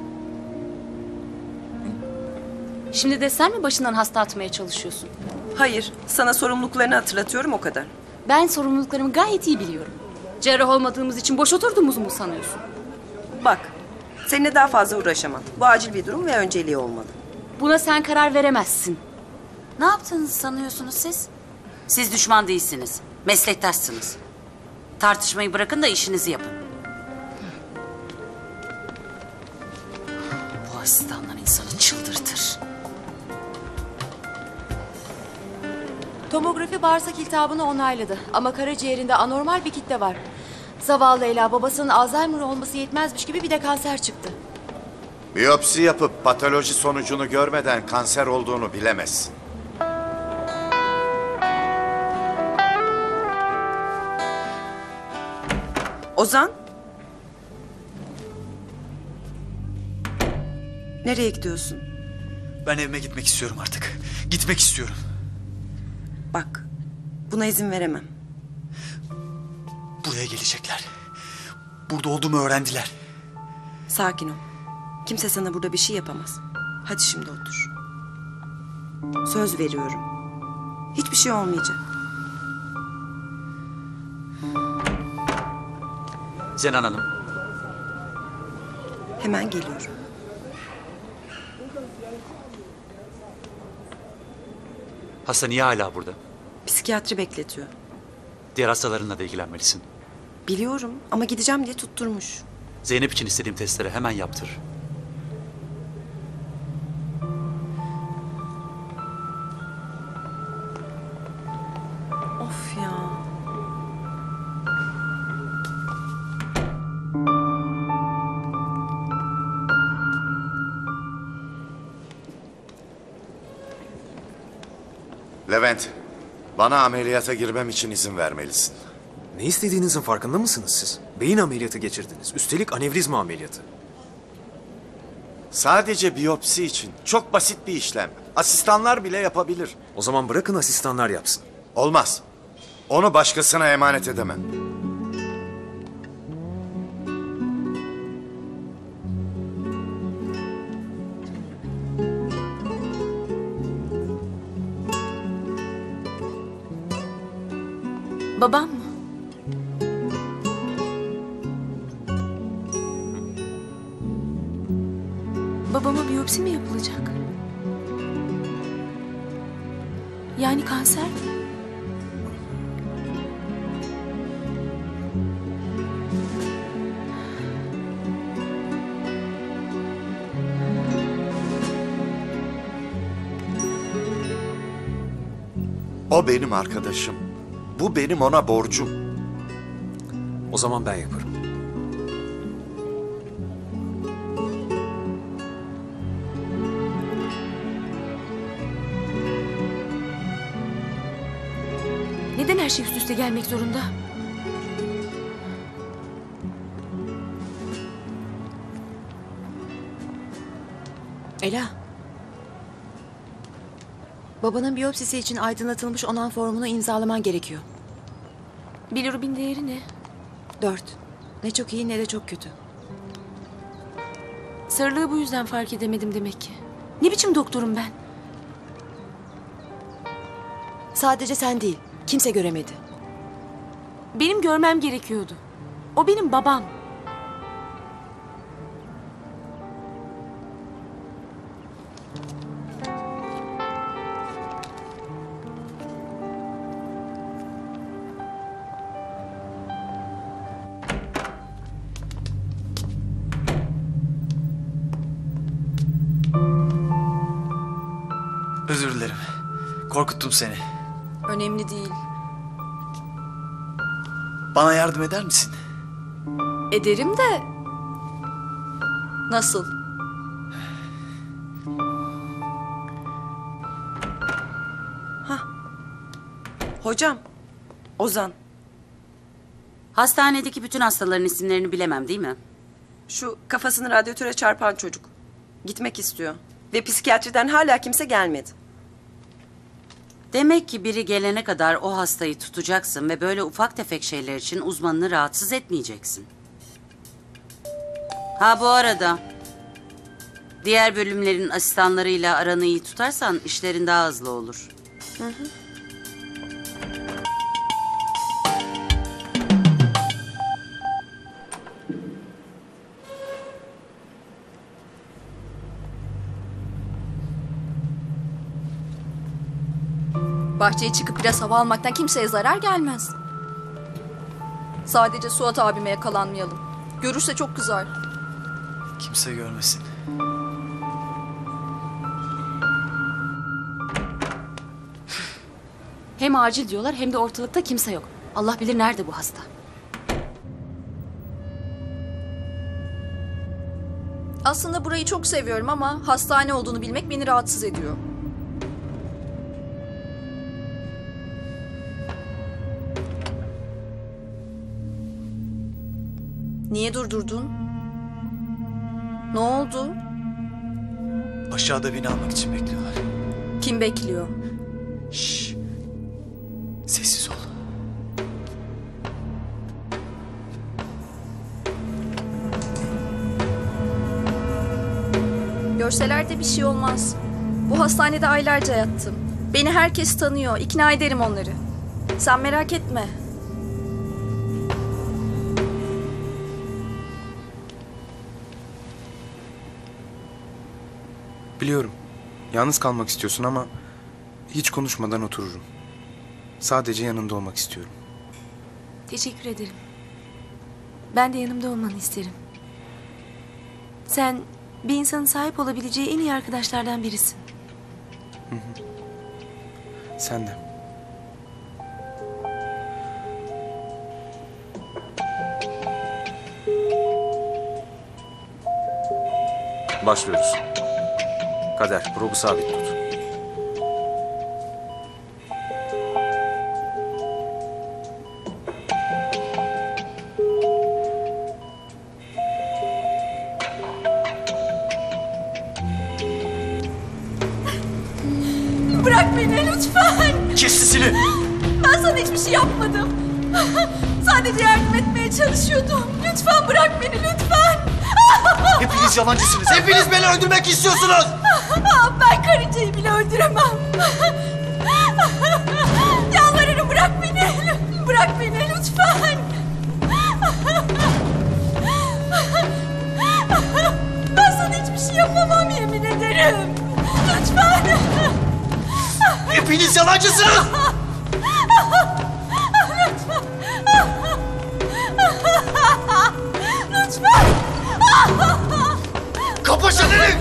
Şimdi de sen mi başından hasta atmaya çalışıyorsun? Hayır, sana sorumluluklarını hatırlatıyorum o kadar. Ben sorumluluklarımı gayet iyi biliyorum. Cerrah olmadığımız için boş oturduğumuzu mu sanıyorsun? Bak, seninle daha fazla uğraşamam. Bu acil bir durum ve önceliği olmalı. Buna sen karar veremezsin. Ne yaptığınızı sanıyorsunuz siz? Siz düşman değilsiniz. Meslektaşsınız. Tartışmayı bırakın da işinizi yapın. Bu asistanlar insanı çıldırtır. Tomografi bağırsak iltihabını onayladı. Ama karaciğerinde anormal bir kitle var. Zavallı Ela babasının Alzheimer olması yetmezmiş gibi bir de kanser çıktı. Biyopsi yapıp patoloji sonucunu görmeden kanser olduğunu bilemezsin. Ozan? Nereye gidiyorsun? Ben evime gitmek istiyorum artık. Gitmek istiyorum. Bak, buna izin veremem. Buraya gelecekler. Burada olduğumu öğrendiler. Sakin ol. Kimse sana burada bir şey yapamaz. Hadi şimdi otur. Söz veriyorum. Hiçbir şey olmayacak. Zenan Hanım. Hemen geliyorum. Hasta niye hala burada? Psikiyatri bekletiyor. Diğer hastalarınla da ilgilenmelisin. Biliyorum ama gideceğim diye tutturmuş. Zeynep için istediğim testleri hemen yaptır. Of ya. Levent, bana ameliyata girmem için izin vermelisin. Ne istediğinizin farkında mısınız siz? Beyin ameliyatı geçirdiniz. Üstelik anevrizma ameliyatı. Sadece biyopsi için çok basit bir işlem. Asistanlar bile yapabilir. O zaman bırakın asistanlar yapsın. Olmaz. Onu başkasına emanet edemem. Babam mı? Babama biyopsi mi yapılacak? Yani kanser mi? O benim arkadaşım. Bu benim ona borcum. O zaman ben yaparım. Neden her şey üst üste gelmek zorunda? Ela. Babanın biyopsisi için aydınlatılmış onan formunu imzalaman gerekiyor. Bilirubin değeri ne? 4. Ne çok iyi ne de çok kötü. Sarılığı bu yüzden fark edemedim demek ki. Ne biçim doktorum ben? Sadece sen değil. Kimse göremedi. Benim görmem gerekiyordu. O benim babam. Özür dilerim. Korkuttum seni. Önemli değil. Bana yardım eder misin? Ederim de... Nasıl? Hocam, Ozan. Hastanedeki bütün hastaların isimlerini bilemem değil mi? Şu kafasını radyatöre çarpan çocuk. Gitmek istiyor. Ve psikiyatriden hala kimse gelmedi. Demek ki biri gelene kadar o hastayı tutacaksın ve böyle ufak tefek şeyler için uzmanını rahatsız etmeyeceksin. Ha bu arada, diğer bölümlerin asistanlarıyla aranı iyi tutarsan işlerin daha hızlı olur. Hı hı. Bahçeye çıkıp biraz hava almaktan kimseye zarar gelmez. Sadece Suat abime yakalanmayalım. Görürse çok kızar. Kimse görmesin. Hem acil diyorlar hem de ortalıkta kimse yok. Allah bilir nerede bu hasta. Aslında burayı çok seviyorum ama hastane olduğunu bilmek beni rahatsız ediyor. Niye durdurdun? Ne oldu? Aşağıda beni almak için bekliyorlar. Kim bekliyor? Şşş. Sessiz ol. Görseler de bir şey olmaz. Bu hastanede aylarca yattım. Beni herkes tanıyor. İkna ederim onları. Sen merak etme. Biliyorum. Yalnız kalmak istiyorsun ama hiç konuşmadan otururum. Sadece yanında olmak istiyorum. Teşekkür ederim. Ben de yanımda olmanı isterim. Sen bir insanın sahip olabileceği en iyi arkadaşlardan birisin. Hı hı. Sen de. Başlıyoruz. Kader, probu sabit tut. Bırak beni lütfen. Kes sesini. Ben sana hiçbir şey yapmadım. Sadece yardım etmeye çalışıyordum. Lütfen bırak beni lütfen. Hepiniz yalancısınız. Hepiniz beni öldürmek istiyorsunuz. Ben karıncayı bile öldüremem. Yalvarırım bırak beni. Bırak Hepiniz yalancısınız! Lütfen! Kapa çeneni!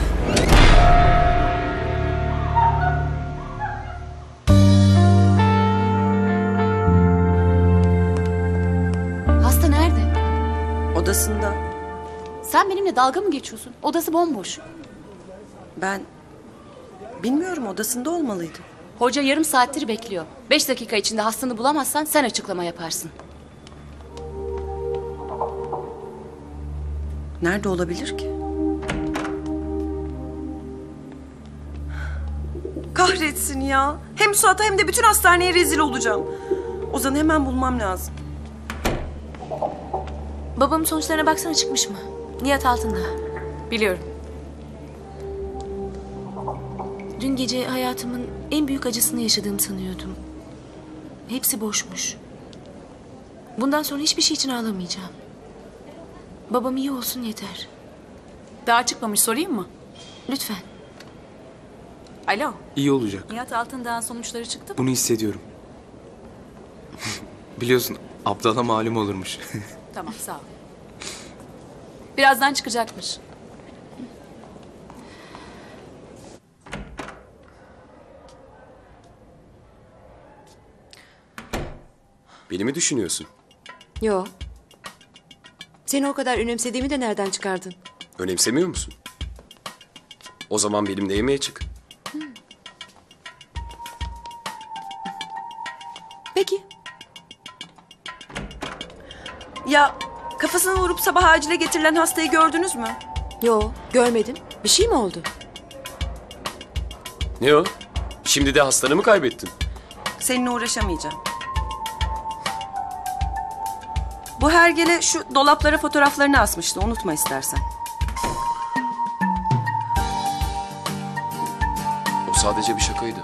Hasta nerede? Odasında. Sen benimle dalga mı geçiyorsun? Odası bomboş. Ben bilmiyorum, odasında olmalıydı. Hoca yarım saattir bekliyor. 5 dakika içinde hastanı bulamazsan sen açıklama yaparsın. Nerede olabilir ki? Kahretsin ya. Hem Suat'a hem de bütün hastaneye rezil olacağım. Ozan'ı hemen bulmam lazım. Babamın sonuçlarına baksana, çıkmış mı? Nihat altında. Biliyorum. Dün gece hayatımın en büyük acısını yaşadığımı sanıyordum. Hepsi boşmuş. Bundan sonra hiçbir şey için ağlamayacağım. Babam iyi olsun yeter. Daha çıkmamış, sorayım mı? Lütfen. Alo. İyi olacak. Nihat Altındağ'ın sonuçları çıktı mı? Bunu hissediyorum. Biliyorsun aptala malum olurmuş. Tamam, sağ ol. Birazdan çıkacakmış. Beni mi düşünüyorsun? Yo. Seni o kadar önemsediğimi de nereden çıkardın? Önemsemiyor musun? O zaman benimle yemeğe çık. Peki. Ya kafasına vurup sabah acile getirilen hastayı gördünüz mü? Yo, görmedim. Bir şey mi oldu? Ne o? Şimdi de hastanı mı kaybettin? Seninle uğraşamayacağım. Bu hergele şu dolaplara fotoğraflarını asmıştı. Unutma istersen. O sadece bir şakaydı.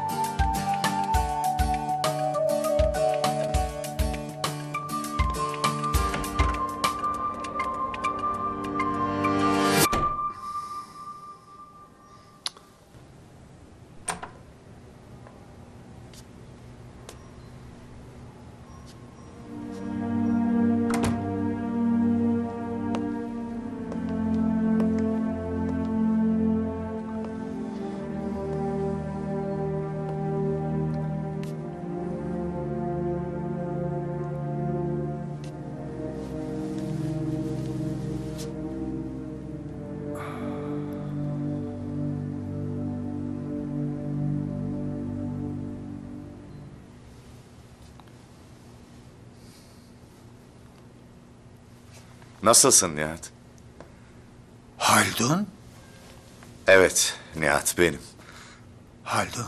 Nasılsın Nihat? Haldun? Evet, Nihat benim. Haldun.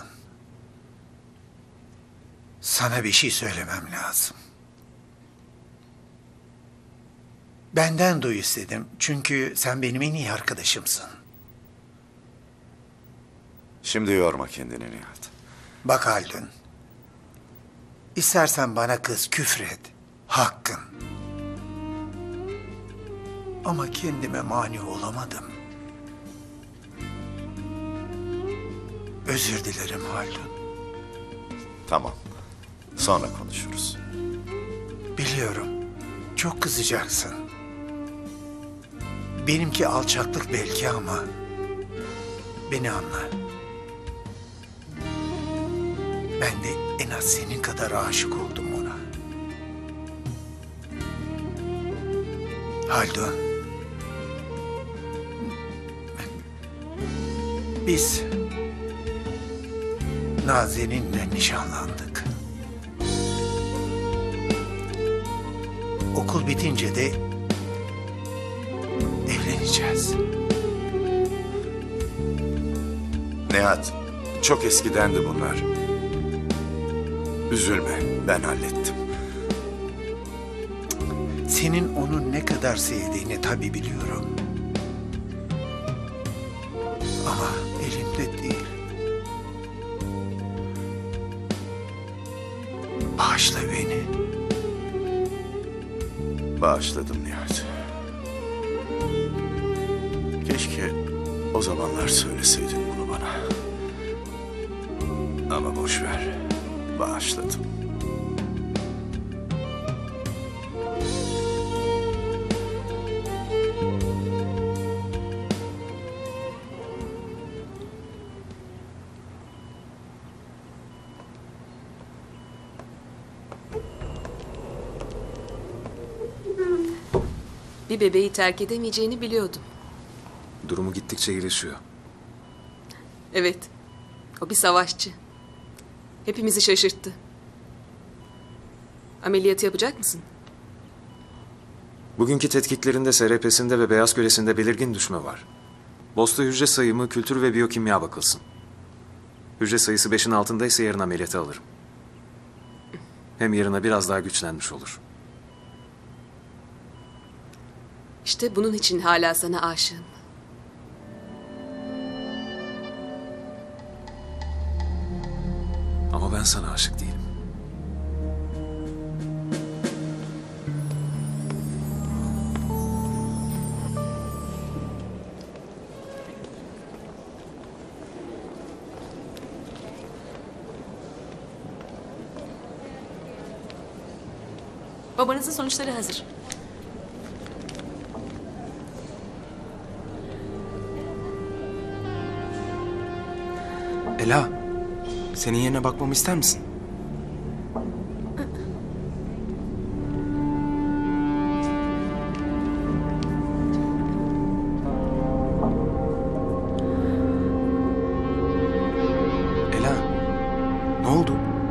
Sana bir şey söylemem lazım. Benden duy istedim. Çünkü sen benim en iyi arkadaşımsın. Şimdi yorma kendini Nihat. Bak Haldun. İstersen bana kız, küfret. Hakkın. Ama kendime mani olamadım. Özür dilerim Haldun. Tamam. Sonra konuşuruz. Biliyorum. Çok kızacaksın. Benimki alçaklık belki ama beni anla. Ben de en az senin kadar aşık oldum ona. Haldun. Biz Nazen'inle nişanlandık. Okul bitince de evleneceğiz. Nihat, çok eskidendi bunlar. Üzülme, ben hallettim. Senin onu ne kadar sevdiğini tabii biliyorum. Ama elimde değil. Bağışla beni. Bağışladım Nihat. Keşke o zamanlar söyleseydin bunu bana. Ama boş ver. Bağışladım. Bir bebeği terk edemeyeceğini biliyordum. Durumu gittikçe iyileşiyor. Evet. O bir savaşçı. Hepimizi şaşırttı. Ameliyatı yapacak mısın? Bugünkü tetkiklerinde SRP'sinde ve beyaz küresinde belirgin düşme var. Bosta hücre sayımı, kültür ve biyokimya bakılsın. Hücre sayısı 5'in altındaysa yarın ameliyata alırım. Hem yarına biraz daha güçlenmiş olur. İşte bunun için hala sana aşığım. Ama ben sana aşık değilim. Babanızın sonuçları hazır. Ela, senin yerine bakmamı ister misin? Ela, ne oldu?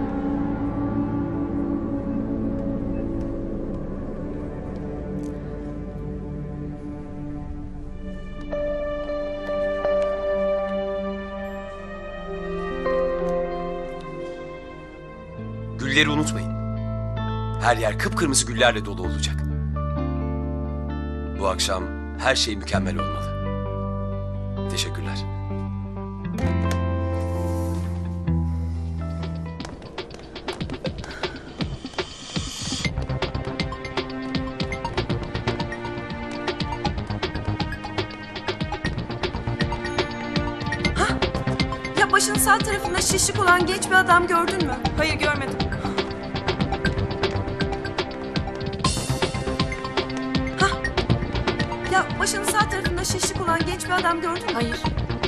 Gülleri unutmayın. Her yer kıpkırmızı güllerle dolu olacak. Bu akşam her şey mükemmel olmalı. Teşekkürler. Ya başının sağ tarafında şişlik olan genç bir adam gördün mü? Hayır görmedim. Hah. Ya başının sağ tarafında şişlik olan genç bir adam gördün mü? Hayır.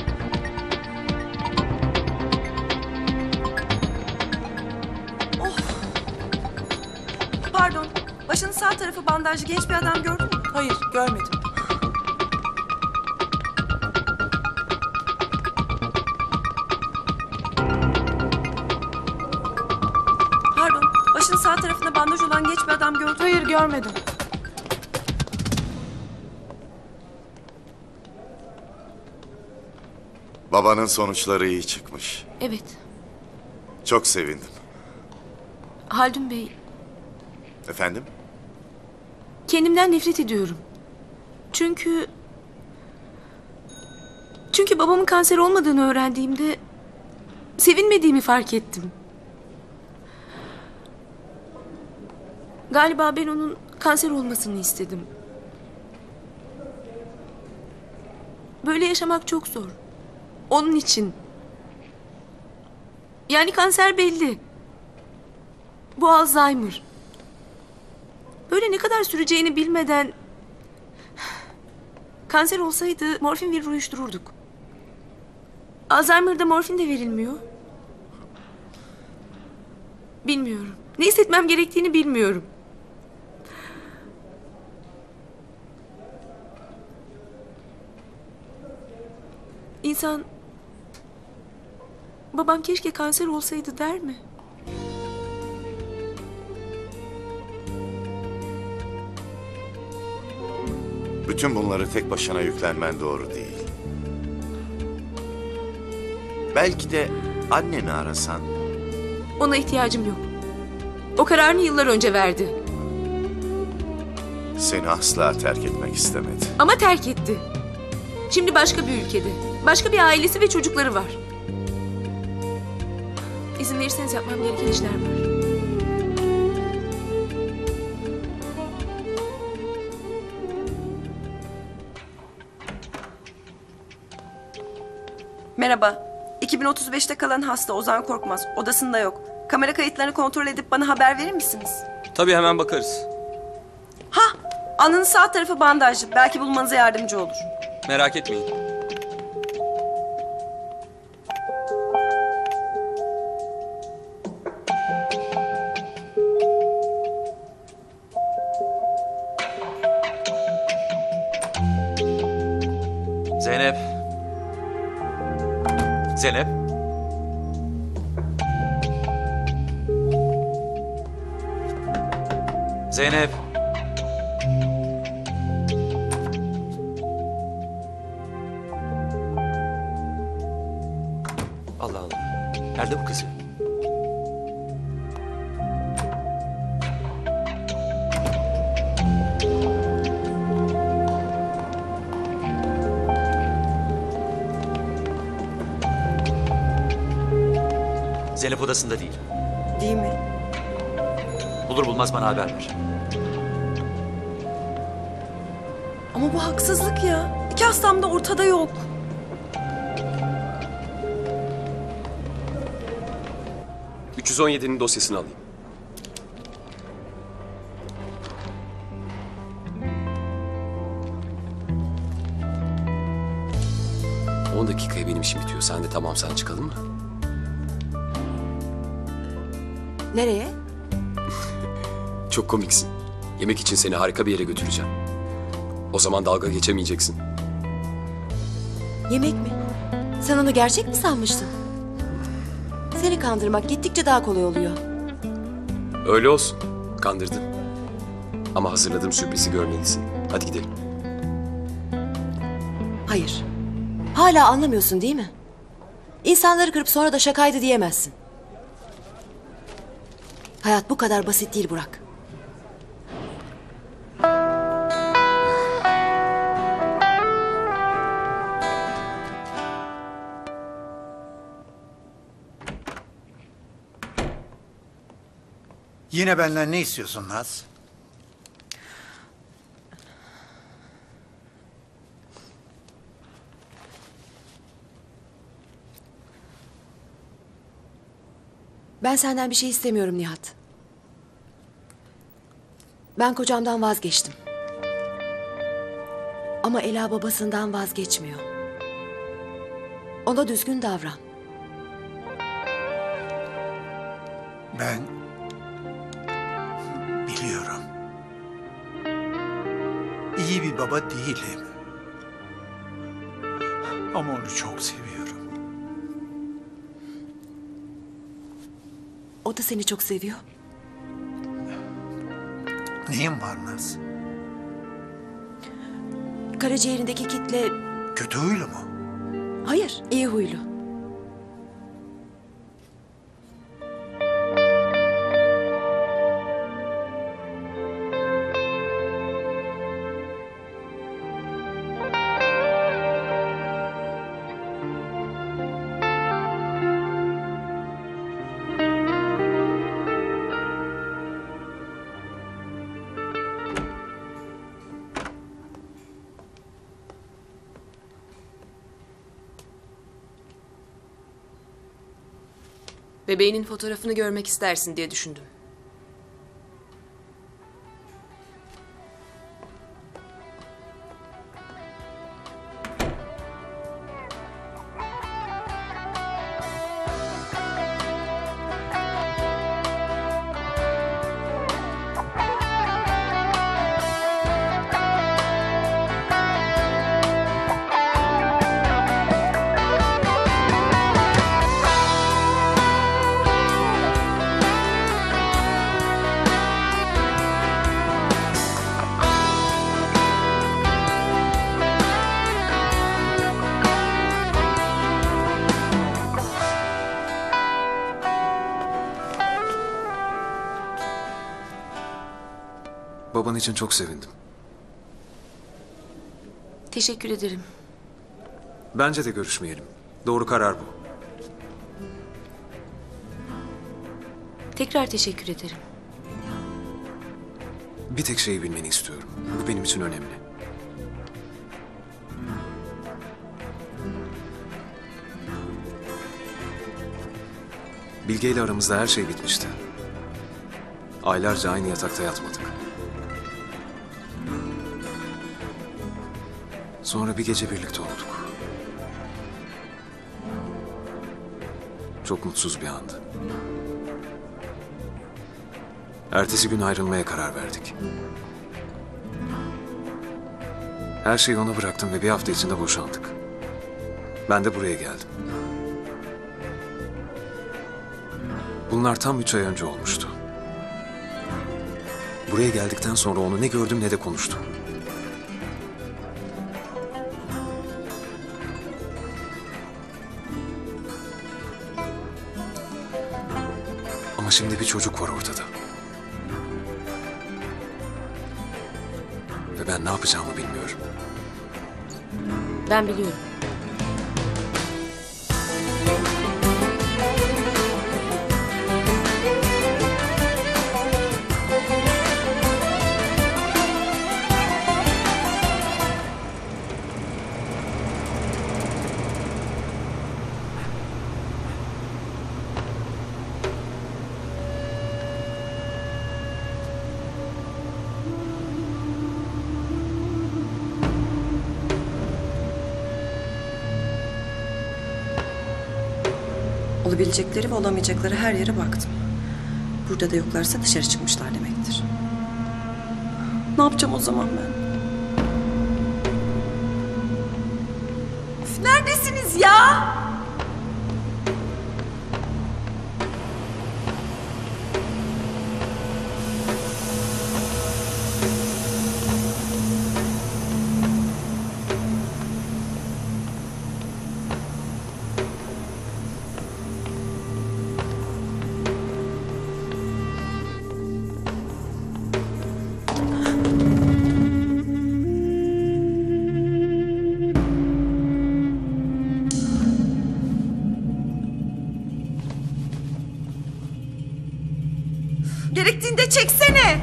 Oh. Pardon. Başının sağ tarafı bandajlı genç bir adam gördün mü? Hayır görmedim. Pardon. Başının sağ tarafında bandaj olan genç bir adam gördün mü? Hayır görmedim. Babanın sonuçları iyi çıkmış. Evet. Çok sevindim. Haldun Bey, Efendim? kendimden nefret ediyorum. Çünkü babamın kanser olmadığını öğrendiğimde sevinmediğimi fark ettim. Galiba ben onun kanser olmasını istedim. Böyle yaşamak çok zor. Onun için. Yani kanser belli. Bu Alzheimer. Böyle ne kadar süreceğini bilmeden... Kanser olsaydı morfin verir uyuştururduk. Alzheimer'da morfin de verilmiyor. Bilmiyorum. Ne hissetmem gerektiğini bilmiyorum. İnsan... Babam keşke kanser olsaydı der mi? Bütün bunları tek başına yüklenmen doğru değil. Belki de anneni arasan. Ona ihtiyacım yok. O kararını yıllar önce verdi. Seni asla terk etmek istemedi. Ama terk etti. Şimdi başka bir ülkede. Başka bir ailesi ve çocukları var. İzin verirseniz yapmam gereken işler var. Merhaba. 2035'te kalan hasta Ozan Korkmaz. Odasında yok. Kamera kayıtlarını kontrol edip bana haber verir misiniz? Tabii hemen bakarız. Alnının sağ tarafı bandajlı. Belki bulmanıza yardımcı olur. Merak etmeyin. Zeynep. Zeynep. Zeynep. Allah Allah. Nerede bu kız? Zeynep odasında değil. Değil mi? Bulur bulmaz bana haber ver. Ama bu haksızlık ya. 2 hastam da ortada yok. ...317'nin dosyasını alayım. ...10 dakikaya benim işim bitiyor. Sen de tamamsan çıkalım mı? Nereye? Çok komiksin. Yemek için seni harika bir yere götüreceğim. O zaman dalga geçemeyeceksin. Yemek mi? Sen onu gerçek mi sanmıştın? Seni kandırmak gittikçe daha kolay oluyor. Öyle olsun. Kandırdın. Ama hazırladığım sürprizi görmelisin. Hadi gidelim. Hayır. Hala anlamıyorsun değil mi? İnsanları kırıp sonra da şakaydı diyemezsin. Hayat bu kadar basit değil Burak. Yine benden ne istiyorsun Naz? Ben senden bir şey istemiyorum Nihat. Ben kocamdan vazgeçtim. Ama Ela babasından vazgeçmiyor. Ona düzgün davran. Ben biliyorum. İyi bir baba değilim. Ama onu çok seviyorum. O da seni çok seviyor. Neyin var Naz? Karaciğerindeki kitle... Kötü huylu mu? Hayır, iyi huylu. Bebeğinin fotoğrafını görmek istersin diye düşündüm. Baban için çok sevindim. Teşekkür ederim. Bence de görüşmeyelim. Doğru karar bu. Tekrar teşekkür ederim. Bir tek şeyi bilmeni istiyorum. Bu benim için önemli. Bilge ile aramızda her şey bitmişti. Aylarca aynı yatakta yatmadık. Sonra bir gece birlikte olduk. Çok mutsuz bir andı. Ertesi gün ayrılmaya karar verdik. Her şeyi ona bıraktım ve bir hafta içinde boşandık. Ben de buraya geldim. Bunlar tam 3 ay önce olmuştu. Buraya geldikten sonra onu ne gördüm ne de konuştum. Ama şimdi bir çocuk var ortada. Ve ben ne yapacağımı bilmiyorum. Ben biliyorum. Olabilecekleri ve olamayacakları her yere baktım. Burada da yoklarsa dışarı çıkmışlar demektir. Ne yapacağım o zaman ben? Üf, neredesiniz ya? Gerektiğinde çeksene.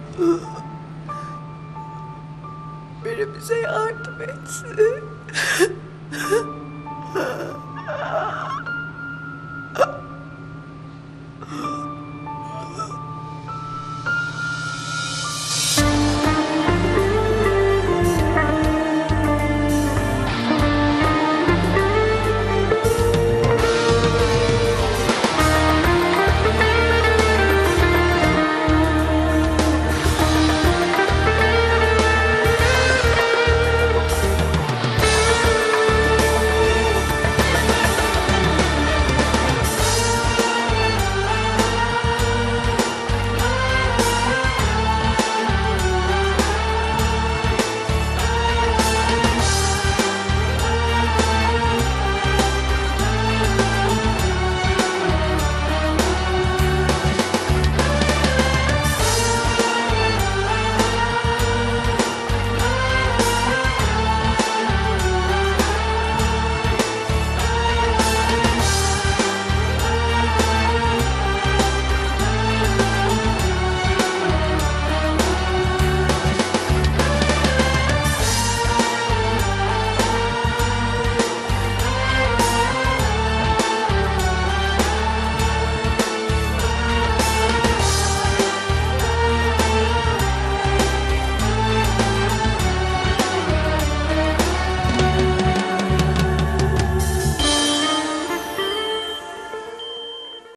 Biri bize yardım etsin.